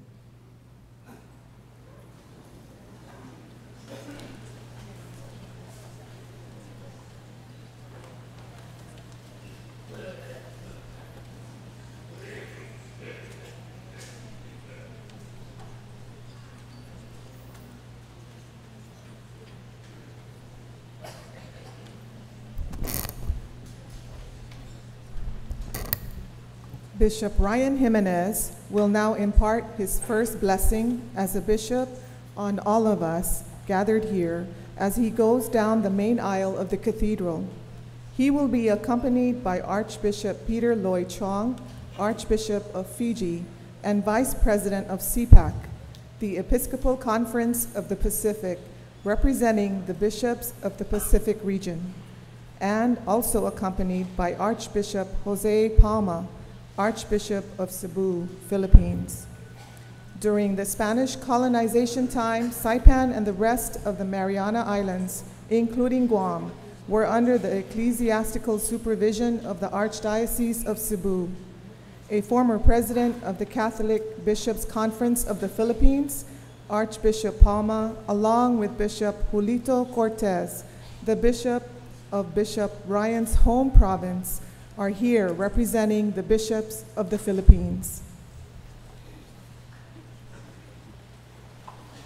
Bishop Ryan Jimenez will now impart his first blessing as a bishop on all of us gathered here as he goes down the main aisle of the cathedral. He will be accompanied by Archbishop Peter Loy Chong, Archbishop of Fiji and Vice President of CPAC, the Episcopal Conference of the Pacific, representing the bishops of the Pacific region, and also accompanied by Archbishop Jose Palma, Archbishop of Cebu, Philippines. During the Spanish colonization time, Saipan and the rest of the Mariana Islands, including Guam, were under the ecclesiastical supervision of the Archdiocese of Cebu. A former president of the Catholic Bishops' Conference of the Philippines, Archbishop Palma, along with Bishop Julito Cortez, the bishop of Bishop Ryan's home province, are here representing the bishops of the Philippines.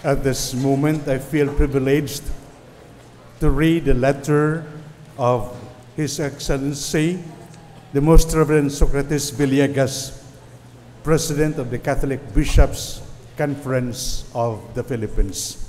At this moment, I feel privileged to read the letter of His Excellency, the Most Reverend Socrates Villegas, President of the Catholic Bishops' Conference of the Philippines.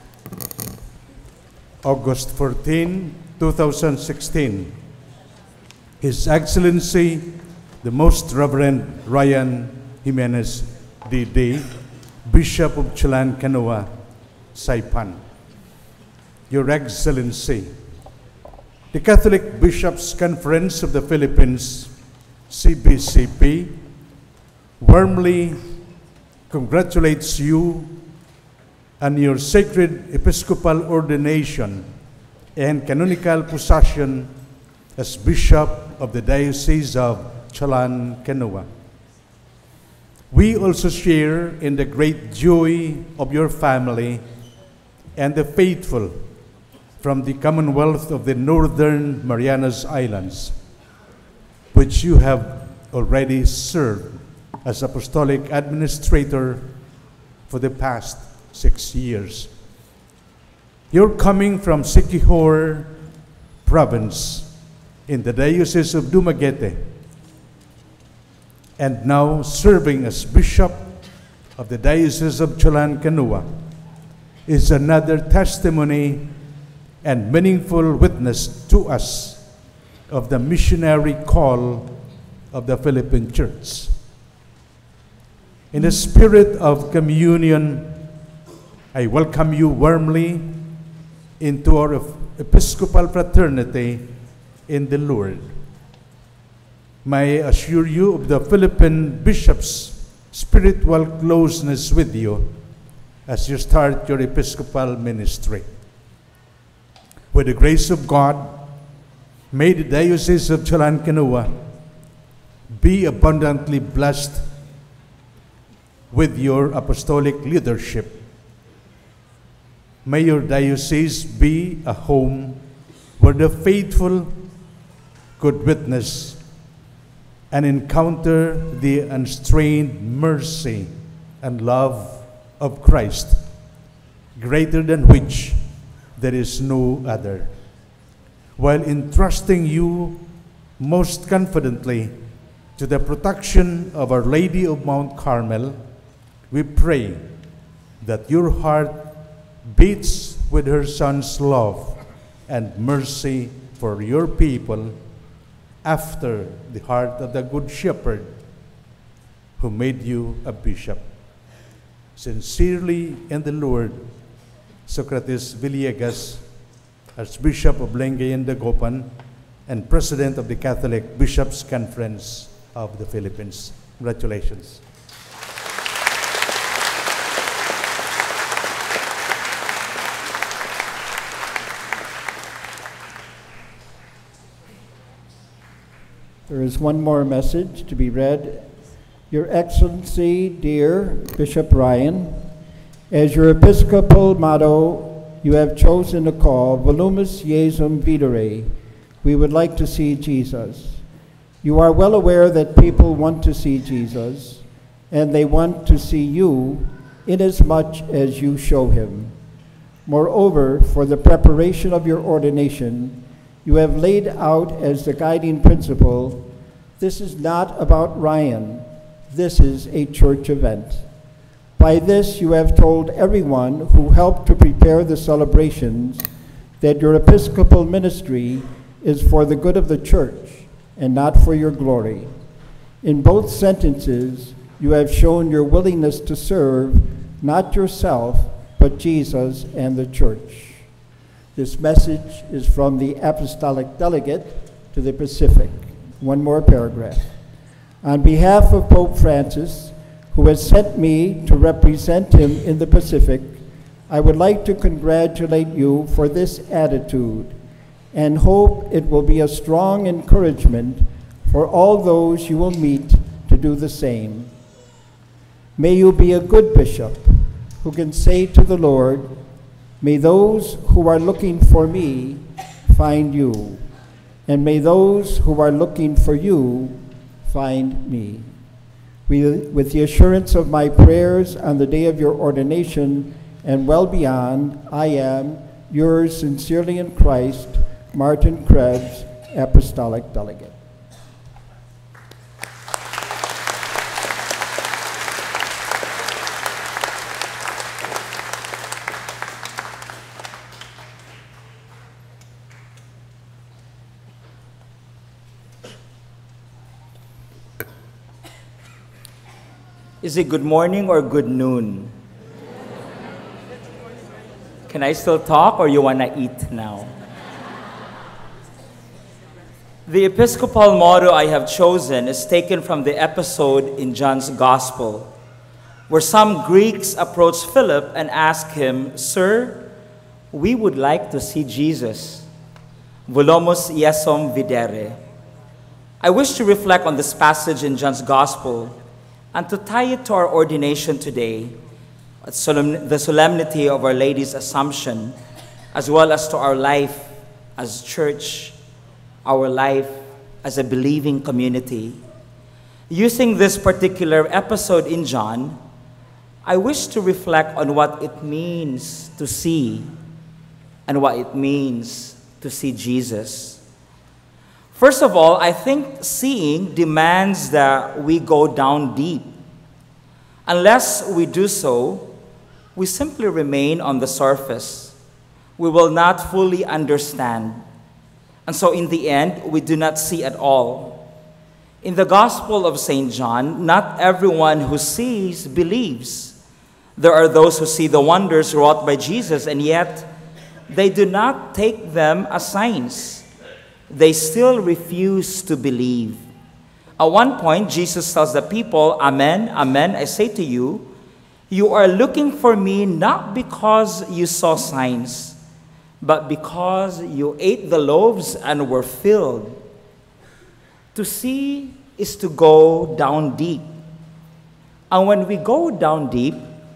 August 14, 2016. His Excellency, the Most Reverend Ryan Jimenez D.D., Bishop of Chalan Canoa, Saipan. Your Excellency, the Catholic Bishops' Conference of the Philippines, CBCP, warmly congratulates you on your sacred episcopal ordination and canonical possession as Bishop of the Diocese of Chalan Canoa. We also share in the great joy of your family and the faithful from the Commonwealth of the Northern Marianas Islands, which you have already served as Apostolic Administrator for the past 6 years. You're coming from Siquijor Province in the Diocese of Dumaguete, and now serving as Bishop of the Diocese of Chalan Canoa, is another testimony and meaningful witness to us of the missionary call of the Philippine Church. In the spirit of communion, I welcome you warmly into our Episcopal fraternity in the Lord. May I assure you of the Philippine Bishops' spiritual closeness with you as you start your Episcopal ministry. With the grace of God, may the Diocese of Chalan Canoa be abundantly blessed with your apostolic leadership. May your diocese be a home where the faithful could witness and encounter the unstrained mercy and love of Christ, greater than which there is no other. While entrusting you most confidently to the protection of Our Lady of Mount Carmel, we pray that your heart beats with her Son's love and mercy for your people after the heart of the Good Shepherd who made you a bishop. Sincerely in the Lord, Socrates Villegas, Archbishop of Lenggay and Dagupan, and President of the Catholic Bishops' Conference of the Philippines. Congratulations. There is one more message to be read. Your Excellency, dear Bishop Ryan, as your Episcopal motto, you have chosen to call Volumus Jesum Videre. We would like to see Jesus. You are well aware that people want to see Jesus, and they want to see you inasmuch as you show him. Moreover, for the preparation of your ordination, you have laid out as the guiding principle, this is not about Ryan, this is a church event. By this you have told everyone who helped to prepare the celebrations that your Episcopal ministry is for the good of the church and not for your glory. In both sentences, you have shown your willingness to serve not yourself, but Jesus and the church. This message is from the Apostolic Delegate to the Pacific. One more paragraph. On behalf of Pope Francis, who has sent me to represent him in the Pacific, I would like to congratulate you for this attitude and hope it will be a strong encouragement for all those you will meet to do the same. May you be a good bishop who can say to the Lord, may those who are looking for me find you, and may those who are looking for you find me. With the assurance of my prayers on the day of your ordination and well beyond, I am yours sincerely in Christ, Martin Krebs, Apostolic Delegate. Is it good morning or good noon? Can I still talk or you want to eat now? The Episcopal motto I have chosen is taken from the episode in John's Gospel, where some Greeks approached Philip and asked him, "Sir, we would like to see Jesus. Volomos iesom videre." I wish to reflect on this passage in John's Gospel and to tie it to our ordination today, the solemnity of Our Lady's Assumption, as well as to our life as church, our life as a believing community. Using this particular episode in John, I wish to reflect on what it means to see and what it means to see Jesus. First of all, I think seeing demands that we go down deep. Unless we do so, we simply remain on the surface. We will not fully understand. And so in the end, we do not see at all. In the Gospel of St. John, not everyone who sees believes. There are those who see the wonders wrought by Jesus, and yet they do not take them as signs. They still refuse to believe. At one point, Jesus tells the people, "Amen, amen, I say to you, you are looking for me not because you saw signs, but because you ate the loaves and were filled." To see is to go down deep. And when we go down deep,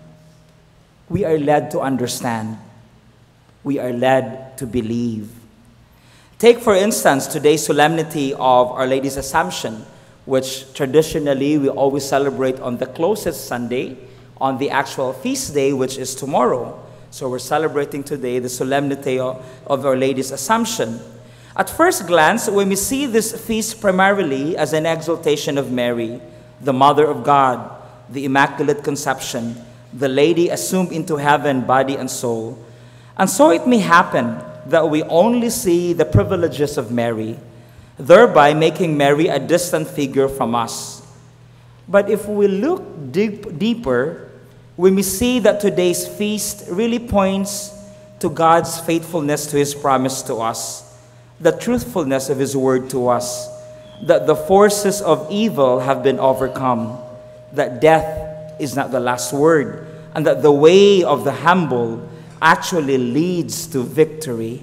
we are led to understand. We are led to believe. Take, for instance, today's solemnity of Our Lady's Assumption, which traditionally we always celebrate on the closest Sunday, on the actual feast day, which is tomorrow. So we're celebrating today the solemnity of Our Lady's Assumption. At first glance, when we see this feast primarily as an exaltation of Mary, the Mother of God, the Immaculate Conception, the Lady assumed into heaven, body and soul. And so it may happen that we only see the privileges of Mary, thereby making Mary a distant figure from us. But if we look deeper, we may see that today's feast really points to God's faithfulness to His promise to us, the truthfulness of His word to us, that the forces of evil have been overcome, that death is not the last word, and that the way of the humble actually leads to victory.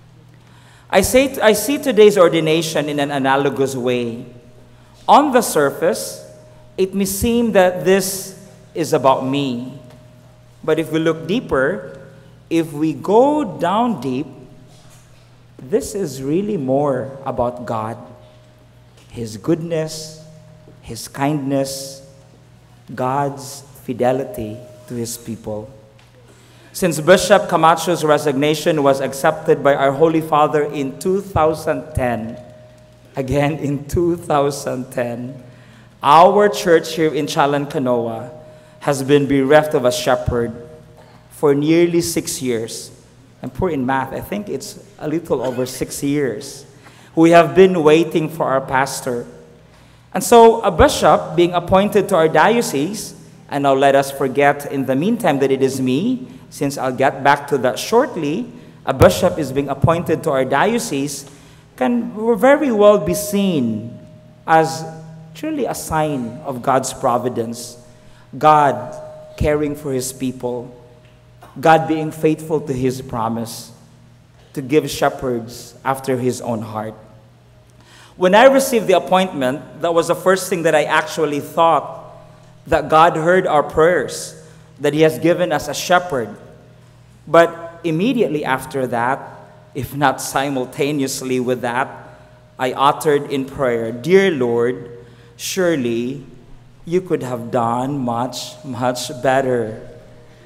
I see today's ordination in an analogous way. On the surface, it may seem that this is about me. But if we look deeper, if we go down deep, this is really more about God, His goodness, His kindness, God's fidelity to His people. Since Bishop Camacho's resignation was accepted by our Holy Father in 2010, again in 2010, our church here in Chalancanoa has been bereft of a shepherd for nearly 6 years. I'm poor in math. I think it's a little over 6 years. We have been waiting for our pastor. And so a bishop being appointed to our diocese, and now let us forget in the meantime that it is me, since I'll get back to that shortly, a bishop is being appointed to our diocese, can very well be seen as truly a sign of God's providence, God caring for His people, God being faithful to His promise to give shepherds after His own heart. When I received the appointment, that was the first thing that I actually thought, that God heard our prayers, that He has given us a shepherd. But immediately after that, if not simultaneously with that, I uttered in prayer, "Dear Lord, surely you could have done much, much better."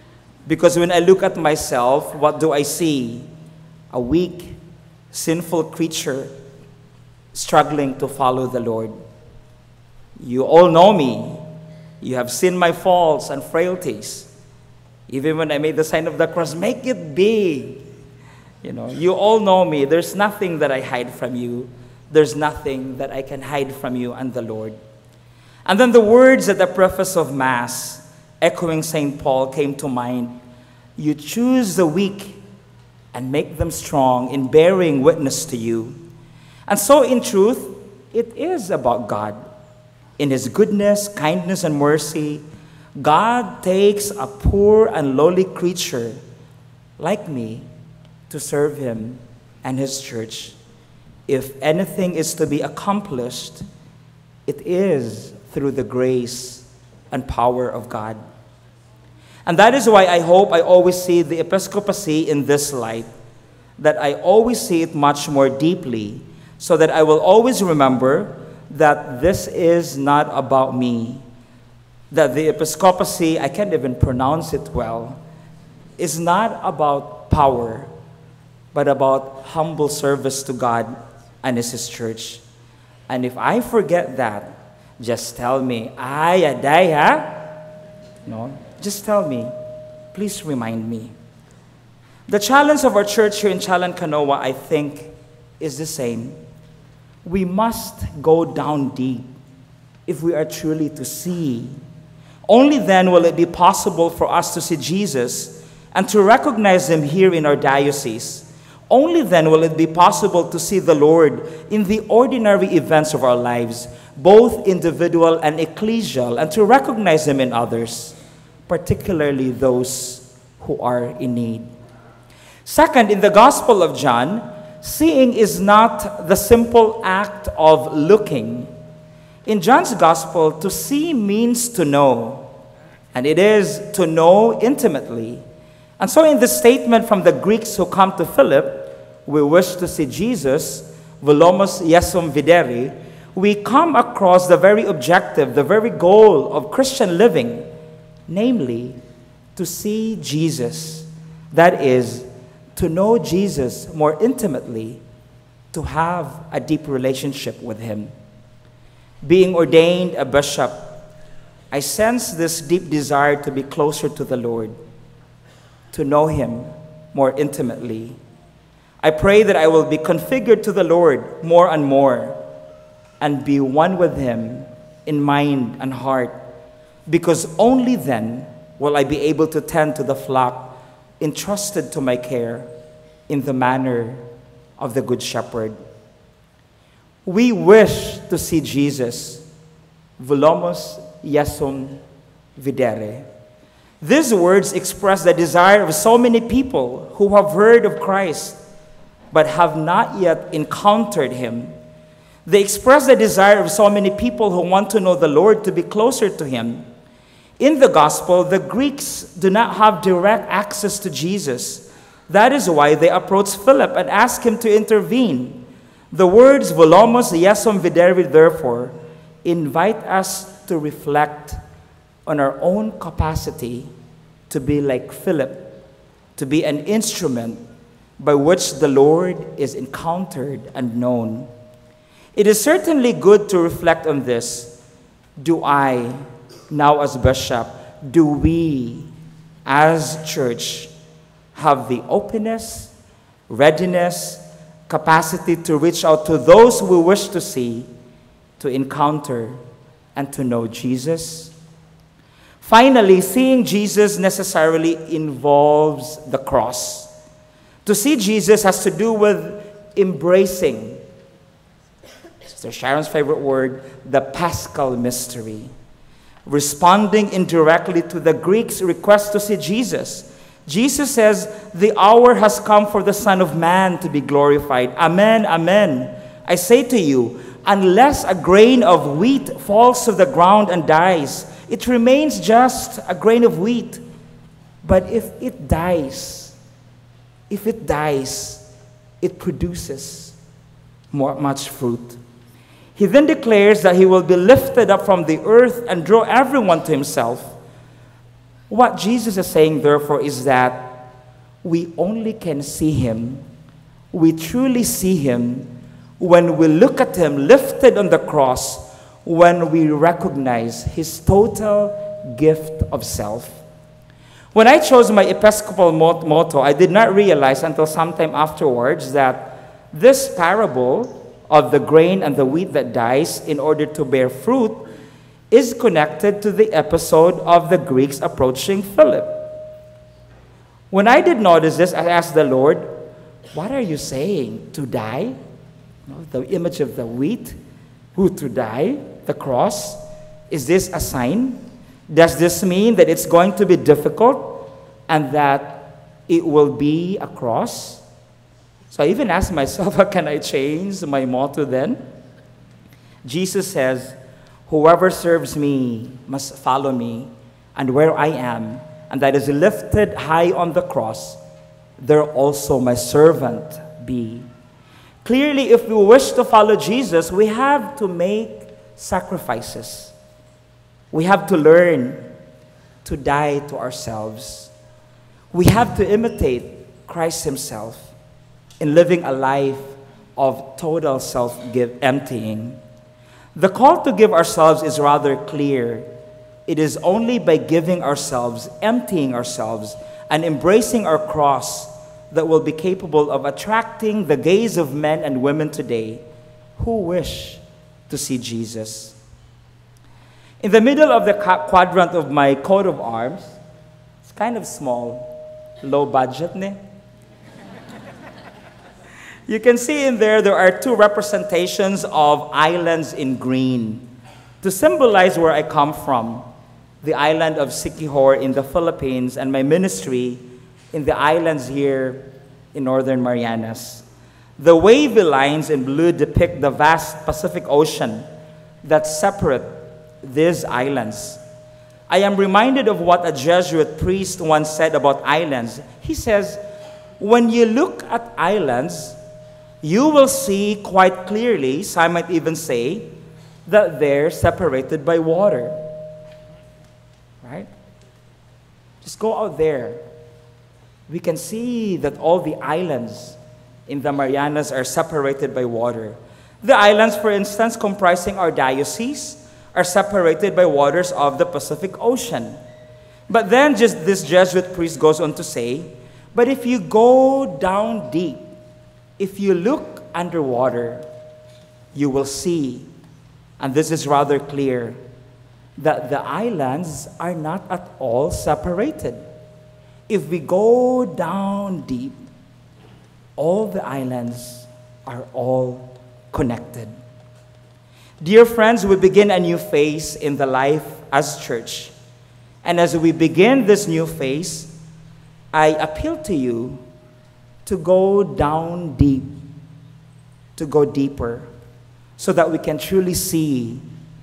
Because when I look at myself, what do I see? A weak, sinful creature struggling to follow the Lord. You all know me. You have seen my faults and frailties. Even when I made the sign of the cross, make it big. You all know me. There's nothing that I hide from you. There's nothing that I can hide from you and the Lord. And then the words at the preface of Mass, echoing St. Paul, came to mind. You choose the weak and make them strong in bearing witness to you. And so in truth, it is about God. In His goodness, kindness, and mercy, God takes a poor and lowly creature like me to serve Him and His church. If anything is to be accomplished, it is through the grace and power of God. And that is why I hope I always see the episcopacy in this light, that I always see it much more deeply, so that I will always remember that this is not about me, that the episcopacy, I can't even pronounce it well, is not about power, but about humble service to God and His church. And if I forget that, just tell me, No, just tell me. Please remind me. The challenge of our church here in Chalan Canoa, I think, is the same. We must go down deep if we are truly to see. Only then will it be possible for us to see Jesus and to recognize Him here in our diocese. Only then will it be possible to see the Lord in the ordinary events of our lives, both individual and ecclesial, and to recognize Him in others, particularly those who are in need. Second, in the Gospel of John, seeing is not the simple act of looking. In John's Gospel, to see means to know, and it is to know intimately. And so in the statement from the Greeks who come to Philip, we wish to see Jesus, volomos Iesum videri, we come across the very objective, the very goal of Christian living, namely, to see Jesus. That is, to know Jesus more intimately, to have a deep relationship with Him. Being ordained a bishop, I sense this deep desire to be closer to the Lord, to know Him more intimately. I pray that I will be configured to the Lord more and more and be one with Him in mind and heart, because only then will I be able to tend to the flock entrusted to my care in the manner of the Good Shepherd. We wish to see Jesus, volomos Iesum videre. These words express the desire of so many people who have heard of Christ but have not yet encountered Him. They express the desire of so many people who want to know the Lord, to be closer to Him. In the Gospel, the Greeks do not have direct access to Jesus. That is why they approach Philip and ask him to intervene. The words volomos Iesum videre, therefore, invite us to reflect on our own capacity to be like Philip, to be an instrument by which the Lord is encountered and known. It is certainly good to reflect on this. Do I, now as bishop, do we as church have the openness, readiness, capacity to reach out to those we wish to see, to encounter, and to know Jesus? Finally, seeing Jesus necessarily involves the cross. To see Jesus has to do with embracing, Sister Sharon's favorite word, the Paschal mystery. Responding indirectly to the Greeks' request to see Jesus. Jesus says, the hour has come for the Son of Man to be glorified. Amen, amen. I say to you, unless a grain of wheat falls to the ground and dies, it remains just a grain of wheat. But if it dies, it produces much fruit. He then declares that He will be lifted up from the earth and draw everyone to Himself. What Jesus is saying, therefore, is that we only can see him, we truly see him, when we look at him lifted on the cross, when we recognize his total gift of self. When I chose my Episcopal motto, I did not realize until sometime afterwards that this parable of the grain and the wheat that dies in order to bear fruit is connected to the episode of the Greeks approaching Philip. When I did notice this, I asked the Lord, what are you saying? To die? The image of the wheat? Who to die? The cross? Is this a sign? Does this mean that it's going to be difficult and that it will be a cross? So I even asked myself, how can I change my motto then? Jesus says, whoever serves me must follow me, and where I am, and that is lifted high on the cross, there also my servant be. Clearly, if we wish to follow Jesus, we have to make sacrifices. We have to learn to die to ourselves. We have to imitate Christ himself in living a life of total self-emptying. The call to give ourselves is rather clear. It is only by giving ourselves, emptying ourselves, and embracing our cross that will be capable of attracting the gaze of men and women today who wish to see Jesus. In the middle of the quadrant of my coat of arms, it's kind of small, low budget, ne? You can see in there are two representations of islands in green to symbolize where I come from, the island of Siquijor in the Philippines and my ministry in the islands here in Northern Marianas. The wavy lines in blue depict the vast Pacific Ocean that separate these islands. I am reminded of what a Jesuit priest once said about islands. He says, when you look at islands, you will see quite clearly, some might even say, that they're separated by water. Right? Just go out there. We can see that all the islands in the Marianas are separated by water. The islands, for instance, comprising our diocese, are separated by waters of the Pacific Ocean. But then this Jesuit priest goes on to say, but if you go down deep, if you look underwater, you will see, and this is rather clear, that the islands are not at all separated. If we go down deep, all the islands are all connected. Dear friends, we begin a new phase in the life as church. And as we begin this new phase, I appeal to you to go down deep, to go deeper, so that we can truly see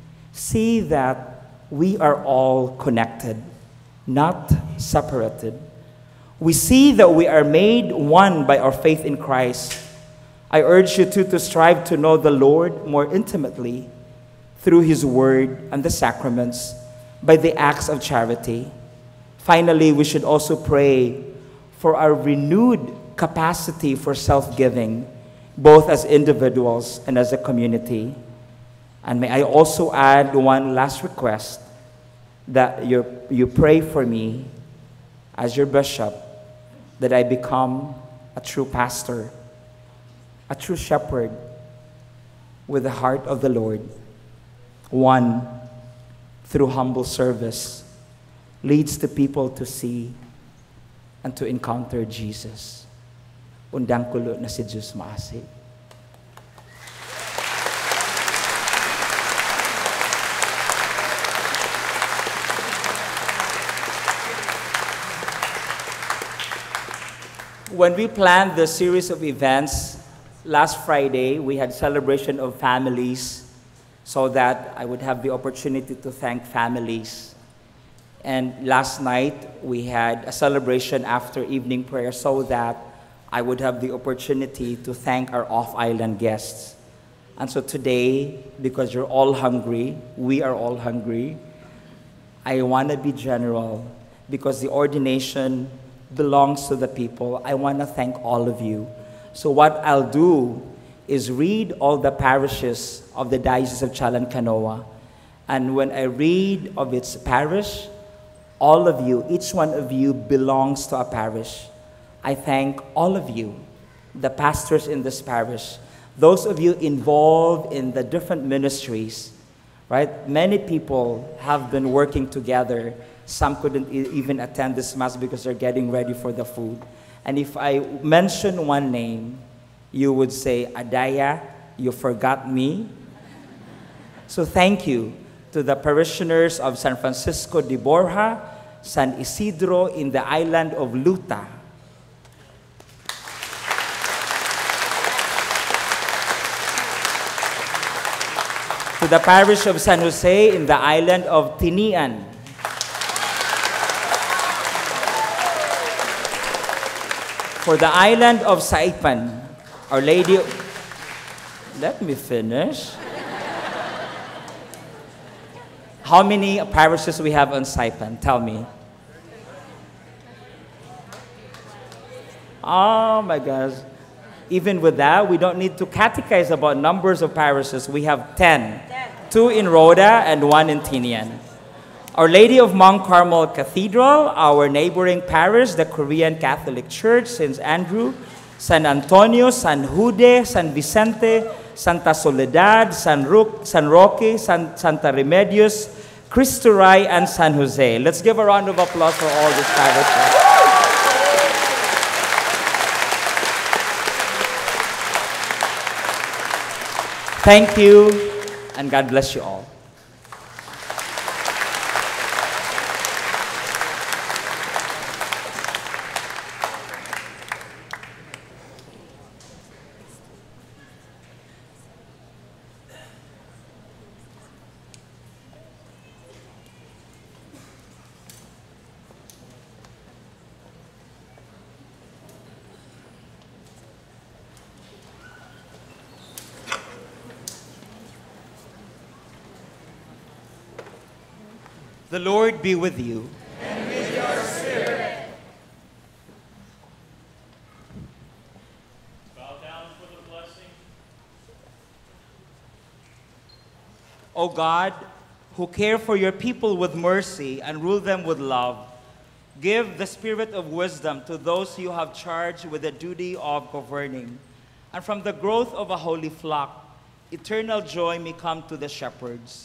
that we are all connected, not separated. We see that we are made one by our faith in Christ. I urge you to strive to know the Lord more intimately through his word and the sacraments, by the acts of charity. Finally, we should also pray for our renewed capacity for self-giving, both as individuals and as a community. And may I also add one last request, that you pray for me as your bishop, that I become a true pastor, a true shepherd with the heart of the Lord. One, through humble service, leads the people to see and to encounter Jesus. Undang kulo na si Diyos maasig. When we planned the series of events, last Friday, we had celebration of families so that I would have the opportunity to thank families. And last night, we had a celebration after evening prayer so that I would have the opportunity to thank our off-island guests. And so today, because you're all hungry, we are all hungry, I want to be general. because the ordination belongs to the people. I want to thank all of you. So what I'll do is read all the parishes of the Diocese of Chalancanoa. And when I read of its parish, all of you, each one of you belongs to a parish. I thank all of you, the pastors in this parish, those of you involved in the different ministries, right? Many people have been working together. Some couldn't even attend this Mass because they're getting ready for the food. And if I mention one name, you would say, Adaya, you forgot me. So thank you to the parishioners of San Francisco de Borja, San Isidro in the island of Luta. To the parish of San Jose in the island of Tinian. For the island of Saipan, Our Lady... Let me finish. How many parishes we have on Saipan? Tell me. Oh my gosh. Even with that, we don't need to catechize about numbers of parishes. We have 10. 2 in Rhoda and 1 in Tinian. Our Lady of Mount Carmel Cathedral, our neighboring parish, the Korean Catholic Church, St. Andrew, San Antonio, San Jude, San Vicente, Santa Soledad, San Roque, Santa Remedios, Cristo Rey, and San Jose. Let's give a round of applause for all these parishes. Thank you, and God bless you all. The Lord be with you. And with your spirit. Bow down for the blessing. O God, who care for your people with mercy and rule them with love, give the spirit of wisdom to those you have charged with the duty of governing, and from the growth of a holy flock, eternal joy may come to the shepherds.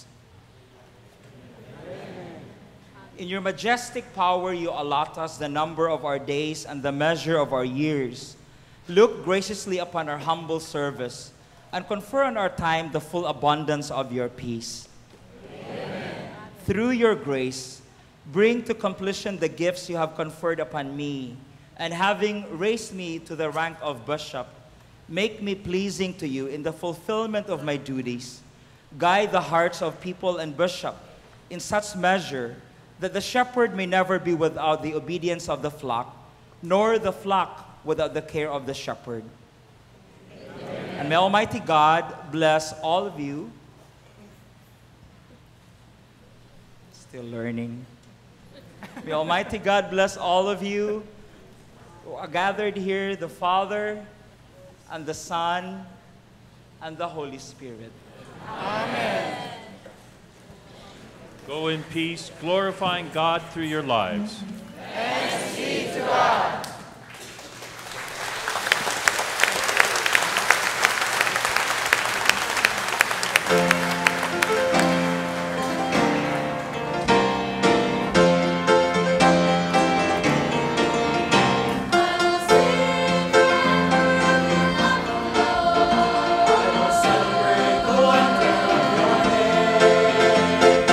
In your majestic power, you allot us the number of our days and the measure of our years. Look graciously upon our humble service and confer on our time the full abundance of your peace. Amen. Through your grace, bring to completion the gifts you have conferred upon me, and having raised me to the rank of bishop, make me pleasing to you in the fulfillment of my duties. Guide the hearts of people and bishop in such measure that the shepherd may never be without the obedience of the flock, nor the flock without the care of the shepherd. Amen. And may Almighty God bless all of you. Still learning. May Almighty God bless all of you who are gathered here, the Father, and the Son, and the Holy Spirit. Amen. Go in peace, glorifying God through your lives. Thanks be to God.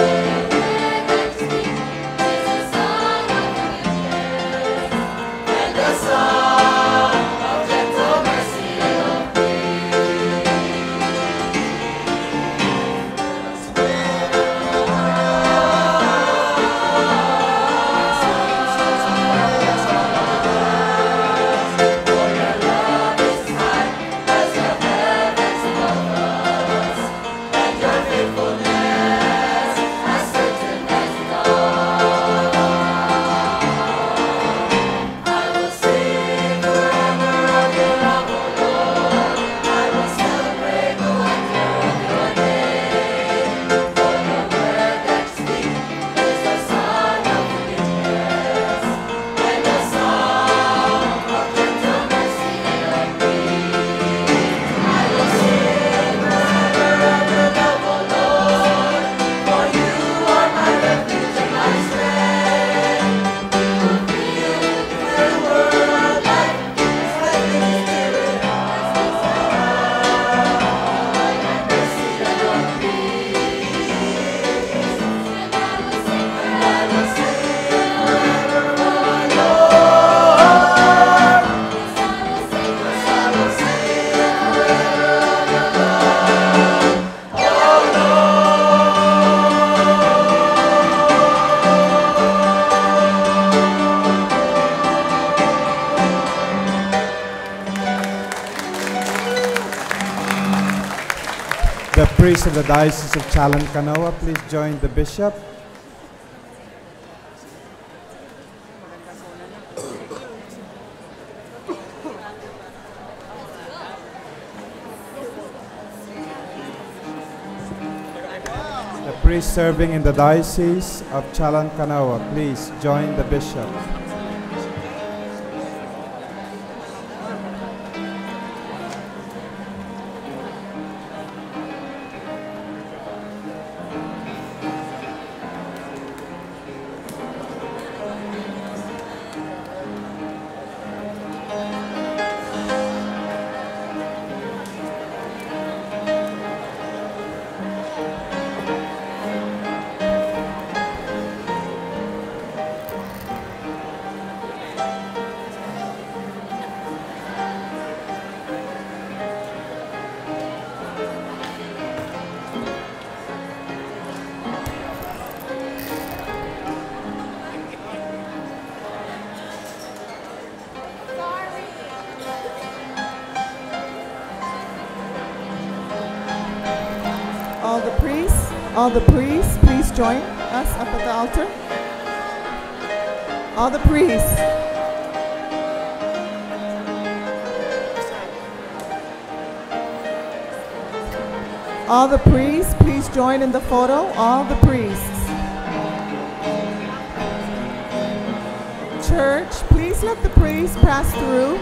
And The priest of the Diocese of Chalon-Canoa, please join the bishop. The priest serving in the Diocese of Chalon-Canoa, please join the bishop. All the priests, please join us up at the altar. All the priests. All the priests, please join in the photo. All the priests. Church, please let the priests pass through.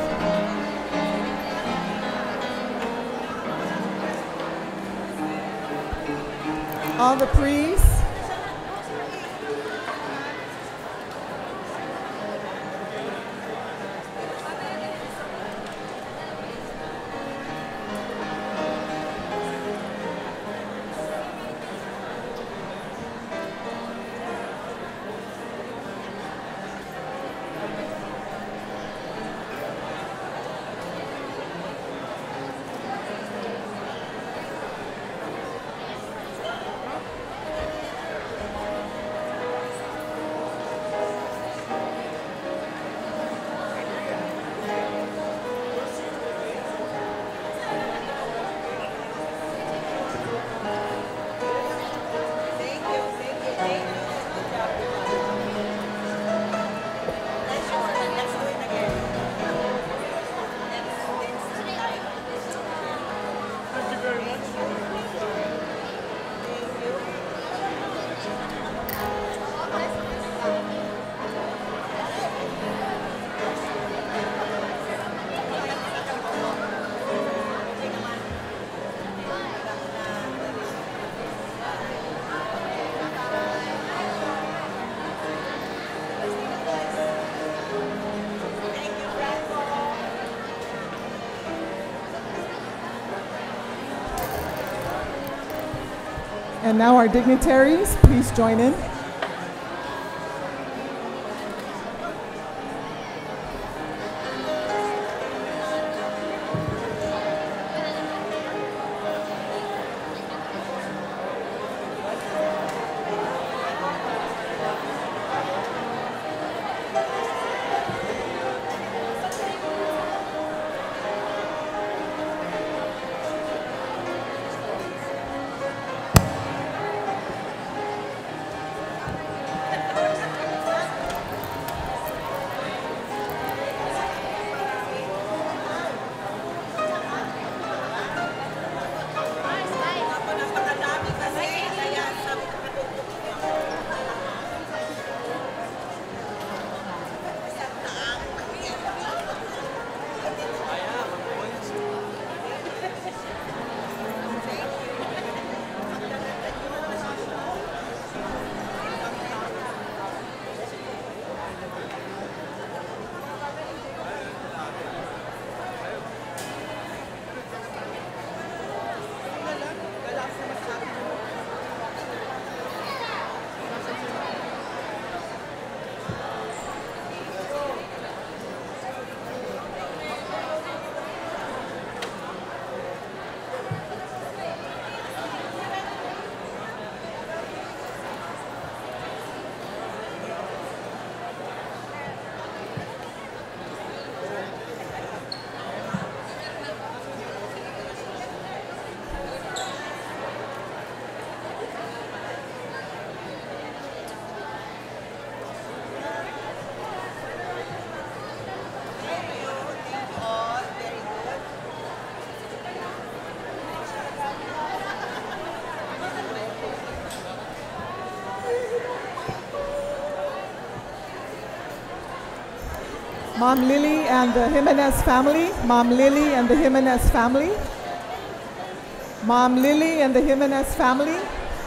All the priests. And now our dignitaries, please join in. Mom Lily and the Jimenez family. Mom Lily and the Jimenez family. Mom Lily and the Jimenez family.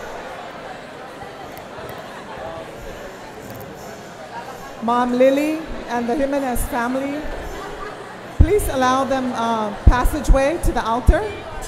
Mom Lily and the Jimenez family. Please allow them passageway to the altar.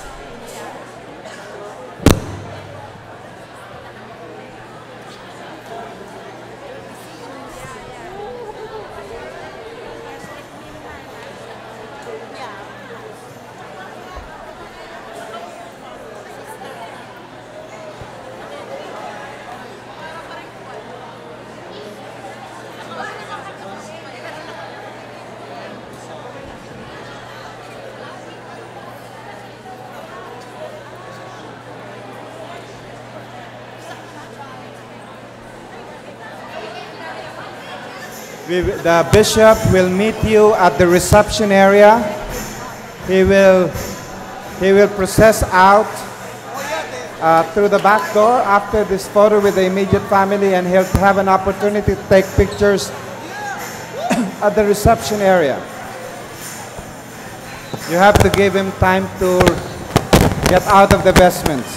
The bishop will meet you at the reception area. He will process out through the back door after this photo with the immediate family, and he'll have an opportunity to take pictures at the reception area. You have to give him time to get out of the vestments.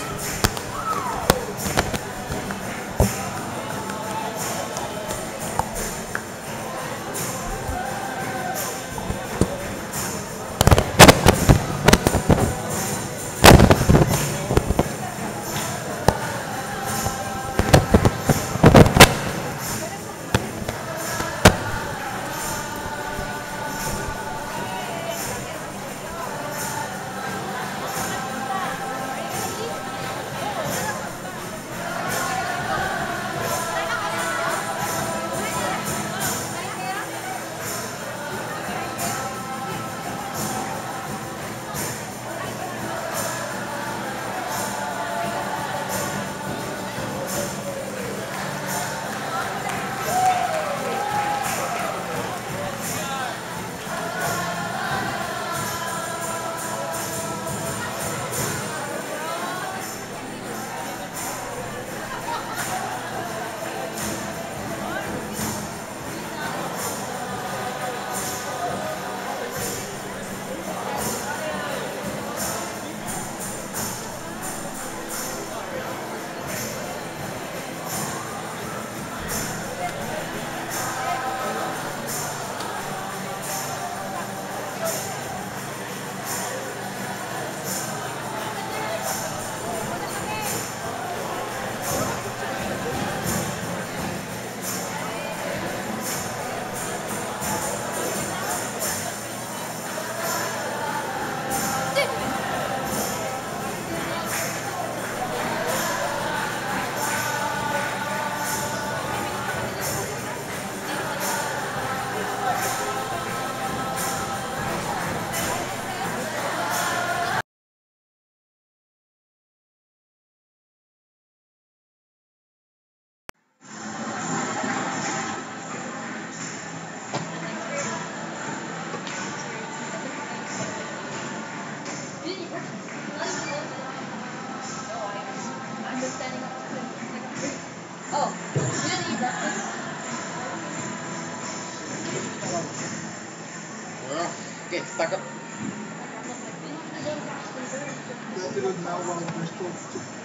Okay, stack up.